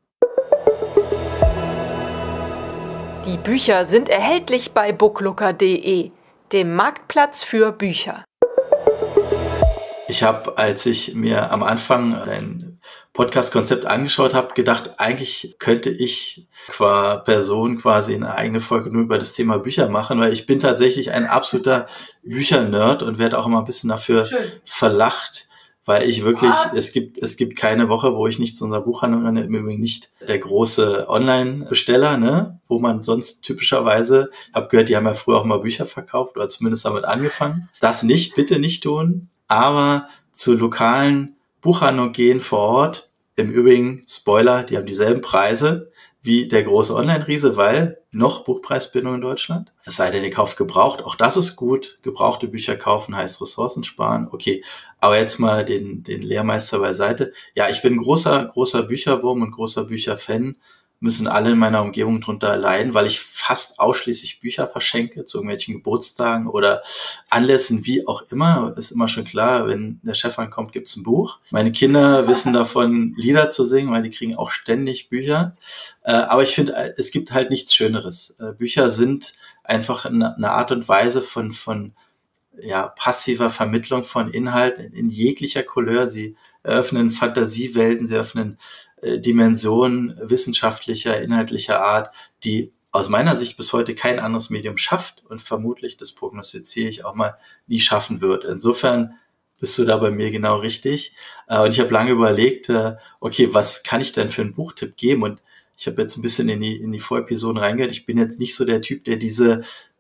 Die Bücher sind erhältlich bei booklooker.de, dem Marktplatz für Bücher. Ich habe, als ich mir am Anfang ein Podcast-Konzept angeschaut habe, gedacht, eigentlich könnte ich qua Person quasi eine eigene Folge nur über das Thema Bücher machen, weil ich bin tatsächlich ein absoluter Büchernerd und werde auch immer ein bisschen dafür verlacht, weil ich wirklich, es gibt keine Woche, wo ich nicht zu unserer Buchhandlung renne, im Übrigen nicht der große Online-Besteller, ne, wo man sonst typischerweise, ich habe gehört, die haben ja früher auch mal Bücher verkauft oder zumindest damit angefangen. Das nicht, bitte nicht tun, aber zu lokalen Buchhandlungen gehen vor Ort. Im Übrigen, Spoiler, die haben dieselben Preise wie der große Online-Riese, weil noch Buchpreisbindung in Deutschland. Es sei denn, ihr kauft gebraucht. Auch das ist gut. Gebrauchte Bücher kaufen heißt Ressourcen sparen. Okay, aber jetzt mal den Lehrmeister beiseite. Ja, ich bin großer Bücherwurm und großer Bücherfan. Müssen alle in meiner Umgebung drunter leiden, weil ich fast ausschließlich Bücher verschenke zu irgendwelchen Geburtstagen oder Anlässen, wie auch immer. Ist immer schon klar, wenn der Chef ankommt, gibt's ein Buch. Meine Kinder wissen davon, Lieder zu singen, weil die kriegen auch ständig Bücher. Aber ich finde, es gibt halt nichts Schöneres. Bücher sind einfach eine Art und Weise von passiver Vermittlung von Inhalten in jeglicher Couleur. Sie eröffnen Fantasiewelten, sie eröffnen Dimensionen wissenschaftlicher, inhaltlicher Art, die aus meiner Sicht bis heute kein anderes Medium schafft und vermutlich, das prognostiziere ich auch mal, nie schaffen wird. Insofern bist du da bei mir genau richtig. Und ich habe lange überlegt, okay, was kann ich denn für einen Buchtipp geben? Und ich habe jetzt ein bisschen in die Vorepisoden reingehört. Ich bin jetzt nicht so der Typ, der diese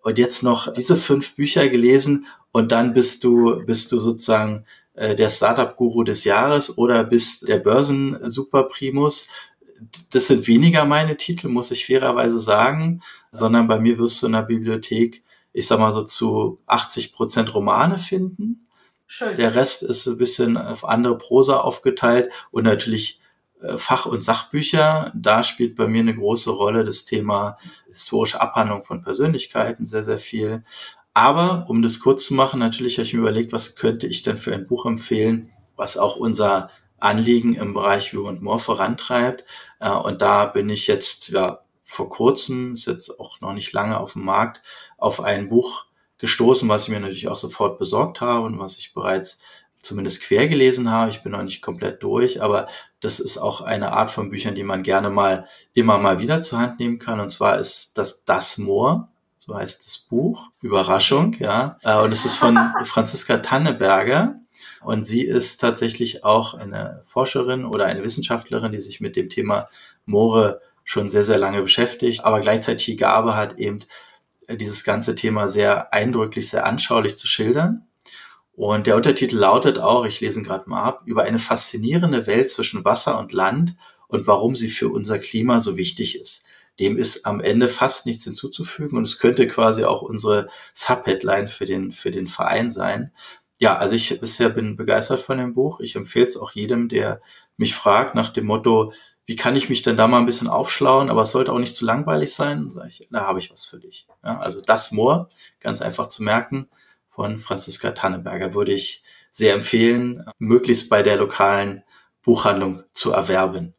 5 Bücher gelesen und dann bist du sozusagen der Startup-Guru des Jahres oder bist der Börsen-Super-Primus. Das sind weniger meine Titel, muss ich fairerweise sagen, sondern bei mir wirst du in der Bibliothek, ich sag mal so zu 80% Romane finden. Schön. Der Rest ist so ein bisschen auf andere Prosa aufgeteilt und natürlich Fach- und Sachbücher. Da spielt bei mir eine große Rolle das Thema historische Abhandlung von Persönlichkeiten sehr, sehr viel. Aber um das kurz zu machen, natürlich habe ich mir überlegt, was könnte ich denn für ein Buch empfehlen, was auch unser Anliegen im Bereich View and More vorantreibt. Und da bin ich jetzt vor kurzem, ist jetzt auch noch nicht lange auf dem Markt, auf ein Buch gestoßen, was ich mir natürlich auch sofort besorgt habe und was ich bereits zumindest quer gelesen habe. Ich bin noch nicht komplett durch, aber das ist auch eine Art von Büchern, die man gerne immer mal wieder zur Hand nehmen kann. Und zwar ist das Moor. So heißt das Buch. Überraschung, ja. Und es ist von Franziska Tanneberger. Und sie ist tatsächlich auch eine Forscherin oder eine Wissenschaftlerin, die sich mit dem Thema Moore schon sehr, sehr lange beschäftigt, aber gleichzeitig die Gabe hat, eben dieses ganze Thema sehr eindrücklich, sehr anschaulich zu schildern. Und der Untertitel lautet auch, ich lese ihn gerade mal ab, über eine faszinierende Welt zwischen Wasser und Land und warum sie für unser Klima so wichtig ist. Dem ist am Ende fast nichts hinzuzufügen und es könnte quasi auch unsere Subheadline für den Verein sein. Ja, also ich bisher bin begeistert von dem Buch. Ich empfehle es auch jedem, der mich fragt nach dem Motto, wie kann ich mich denn da mal ein bisschen aufschlauen, aber es sollte auch nicht zu langweilig sein. Sag ich, da habe ich was für dich. Ja, also das Moor, ganz einfach zu merken, von Franziska Tanneberger würde ich sehr empfehlen, möglichst bei der lokalen Buchhandlung zu erwerben.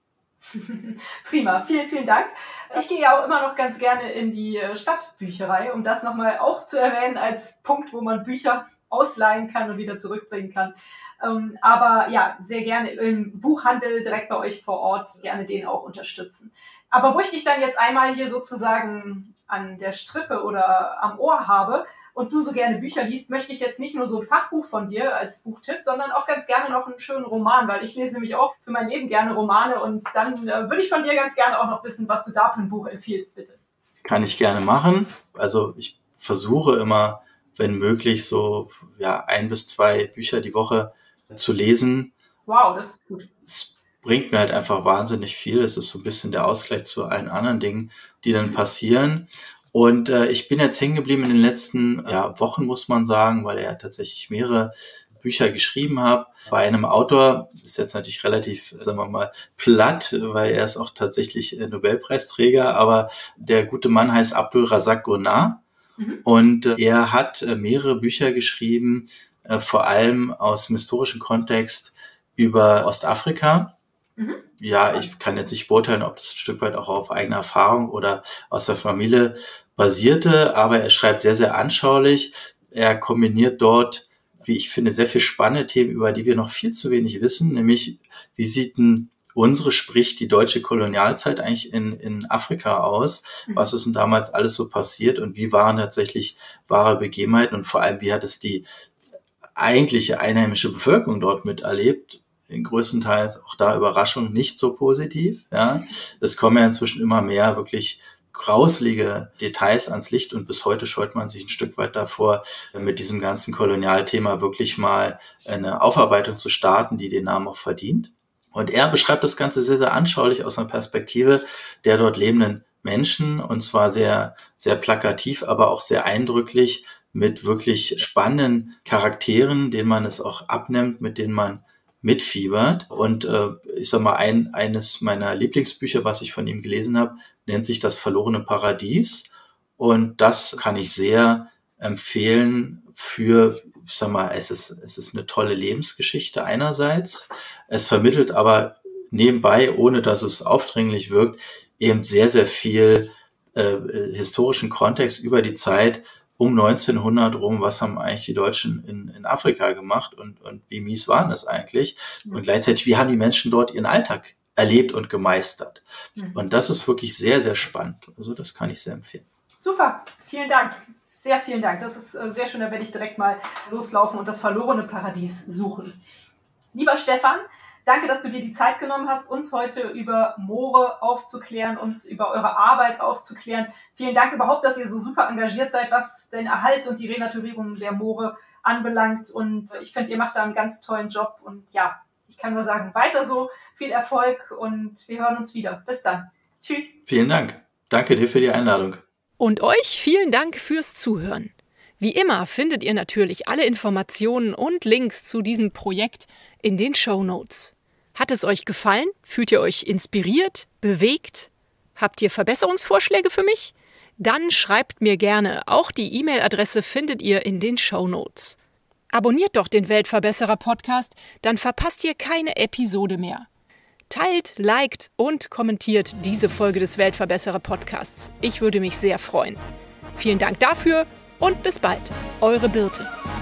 Prima, vielen, vielen Dank. Ich gehe ja auch immer noch ganz gerne in die Stadtbücherei, um das nochmal auch zu erwähnen als Punkt, wo man Bücher ausleihen kann und wieder zurückbringen kann. Aber ja, sehr gerne im Buchhandel direkt bei euch vor Ort, gerne den auch unterstützen. Aber wo ich dich dann jetzt einmal hier sozusagen an der Strippe oder am Ohr habe und du so gerne Bücher liest, möchte ich jetzt nicht nur so ein Fachbuch von dir als Buchtipp, sondern auch ganz gerne noch einen schönen Roman, weil ich lese nämlich auch für mein Leben gerne Romane und dann würde ich von dir ganz gerne auch noch wissen, was du da für ein Buch empfiehlst, bitte. Kann ich gerne machen. Also ich versuche immer, wenn möglich, so 1 bis 2 Bücher die Woche zu lesen. Wow, das ist gut. Es bringt mir halt einfach wahnsinnig viel. Es ist so ein bisschen der Ausgleich zu allen anderen Dingen, die dann passieren. Und ich bin jetzt hängen geblieben in den letzten Wochen, muss man sagen, weil er tatsächlich mehrere Bücher geschrieben hat. Bei einem Autor, ist jetzt natürlich relativ, sagen wir mal, platt, weil er ist auch tatsächlich Nobelpreisträger, aber der gute Mann heißt Abdul Razak Gurnah. Und er hat mehrere Bücher geschrieben, vor allem aus dem historischen Kontext über Ostafrika. Ja, ich kann jetzt nicht beurteilen, ob das ein Stück weit auch auf eigener Erfahrung oder aus der Familie basierte, aber er schreibt sehr, sehr anschaulich. Er kombiniert dort, wie ich finde, sehr viel spannende Themen, über die wir noch viel zu wenig wissen, nämlich wie sieht denn sprich die deutsche Kolonialzeit eigentlich in Afrika aus? Was ist denn damals alles so passiert und wie waren tatsächlich wahre Begebenheiten und vor allem, wie hat es die eigentliche einheimische Bevölkerung dort miterlebt? In größtenteils auch da Überraschung nicht so positiv. Ja, es kommen ja inzwischen immer mehr wirklich grauslige Details ans Licht und bis heute scheut man sich ein Stück weit davor, mit diesem ganzen Kolonialthema wirklich mal eine Aufarbeitung zu starten, die den Namen auch verdient. Und er beschreibt das Ganze sehr, sehr anschaulich aus einer Perspektive der dort lebenden Menschen und zwar sehr, sehr plakativ, aber auch sehr eindrücklich mit wirklich spannenden Charakteren, denen man es auch abnimmt, mit denen man mitfiebert. Und ich sag mal, eines meiner Lieblingsbücher, was ich von ihm gelesen habe, nennt sich Das verlorene Paradies. Und das kann ich sehr empfehlen für, ich sag mal, es ist eine tolle Lebensgeschichte einerseits. Es vermittelt aber nebenbei, ohne dass es aufdringlich wirkt, eben sehr, sehr viel historischen Kontext über die Zeit um 1900 rum, was haben eigentlich die Deutschen in Afrika gemacht und wie mies waren das eigentlich? Und gleichzeitig, wie haben die Menschen dort ihren Alltag erlebt und gemeistert. Und das ist wirklich sehr, sehr spannend. Also das kann ich sehr empfehlen. Super, vielen Dank. Sehr vielen Dank. Das ist sehr schön, da werde ich direkt mal loslaufen und das verlorene Paradies suchen. Lieber Stefan, danke, dass du dir die Zeit genommen hast, uns heute über Moore aufzuklären, uns über eure Arbeit aufzuklären. Vielen Dank überhaupt, dass ihr so super engagiert seid, was den Erhalt und die Renaturierung der Moore anbelangt. Und ich finde, ihr macht da einen ganz tollen Job. Und ja, ich kann nur sagen, weiter so, viel Erfolg und wir hören uns wieder. Bis dann. Tschüss. Vielen Dank. Danke dir für die Einladung. Und euch vielen Dank fürs Zuhören. Wie immer findet ihr natürlich alle Informationen und Links zu diesem Projekt in den Shownotes. Hat es euch gefallen? Fühlt ihr euch inspiriert, bewegt? Habt ihr Verbesserungsvorschläge für mich? Dann schreibt mir gerne. Auch die E-Mail-Adresse findet ihr in den Shownotes. Abonniert doch den Weltverbesserer-Podcast, dann verpasst ihr keine Episode mehr. Teilt, liked und kommentiert diese Folge des Weltverbesserer-Podcasts. Ich würde mich sehr freuen. Vielen Dank dafür und bis bald. Eure Birte.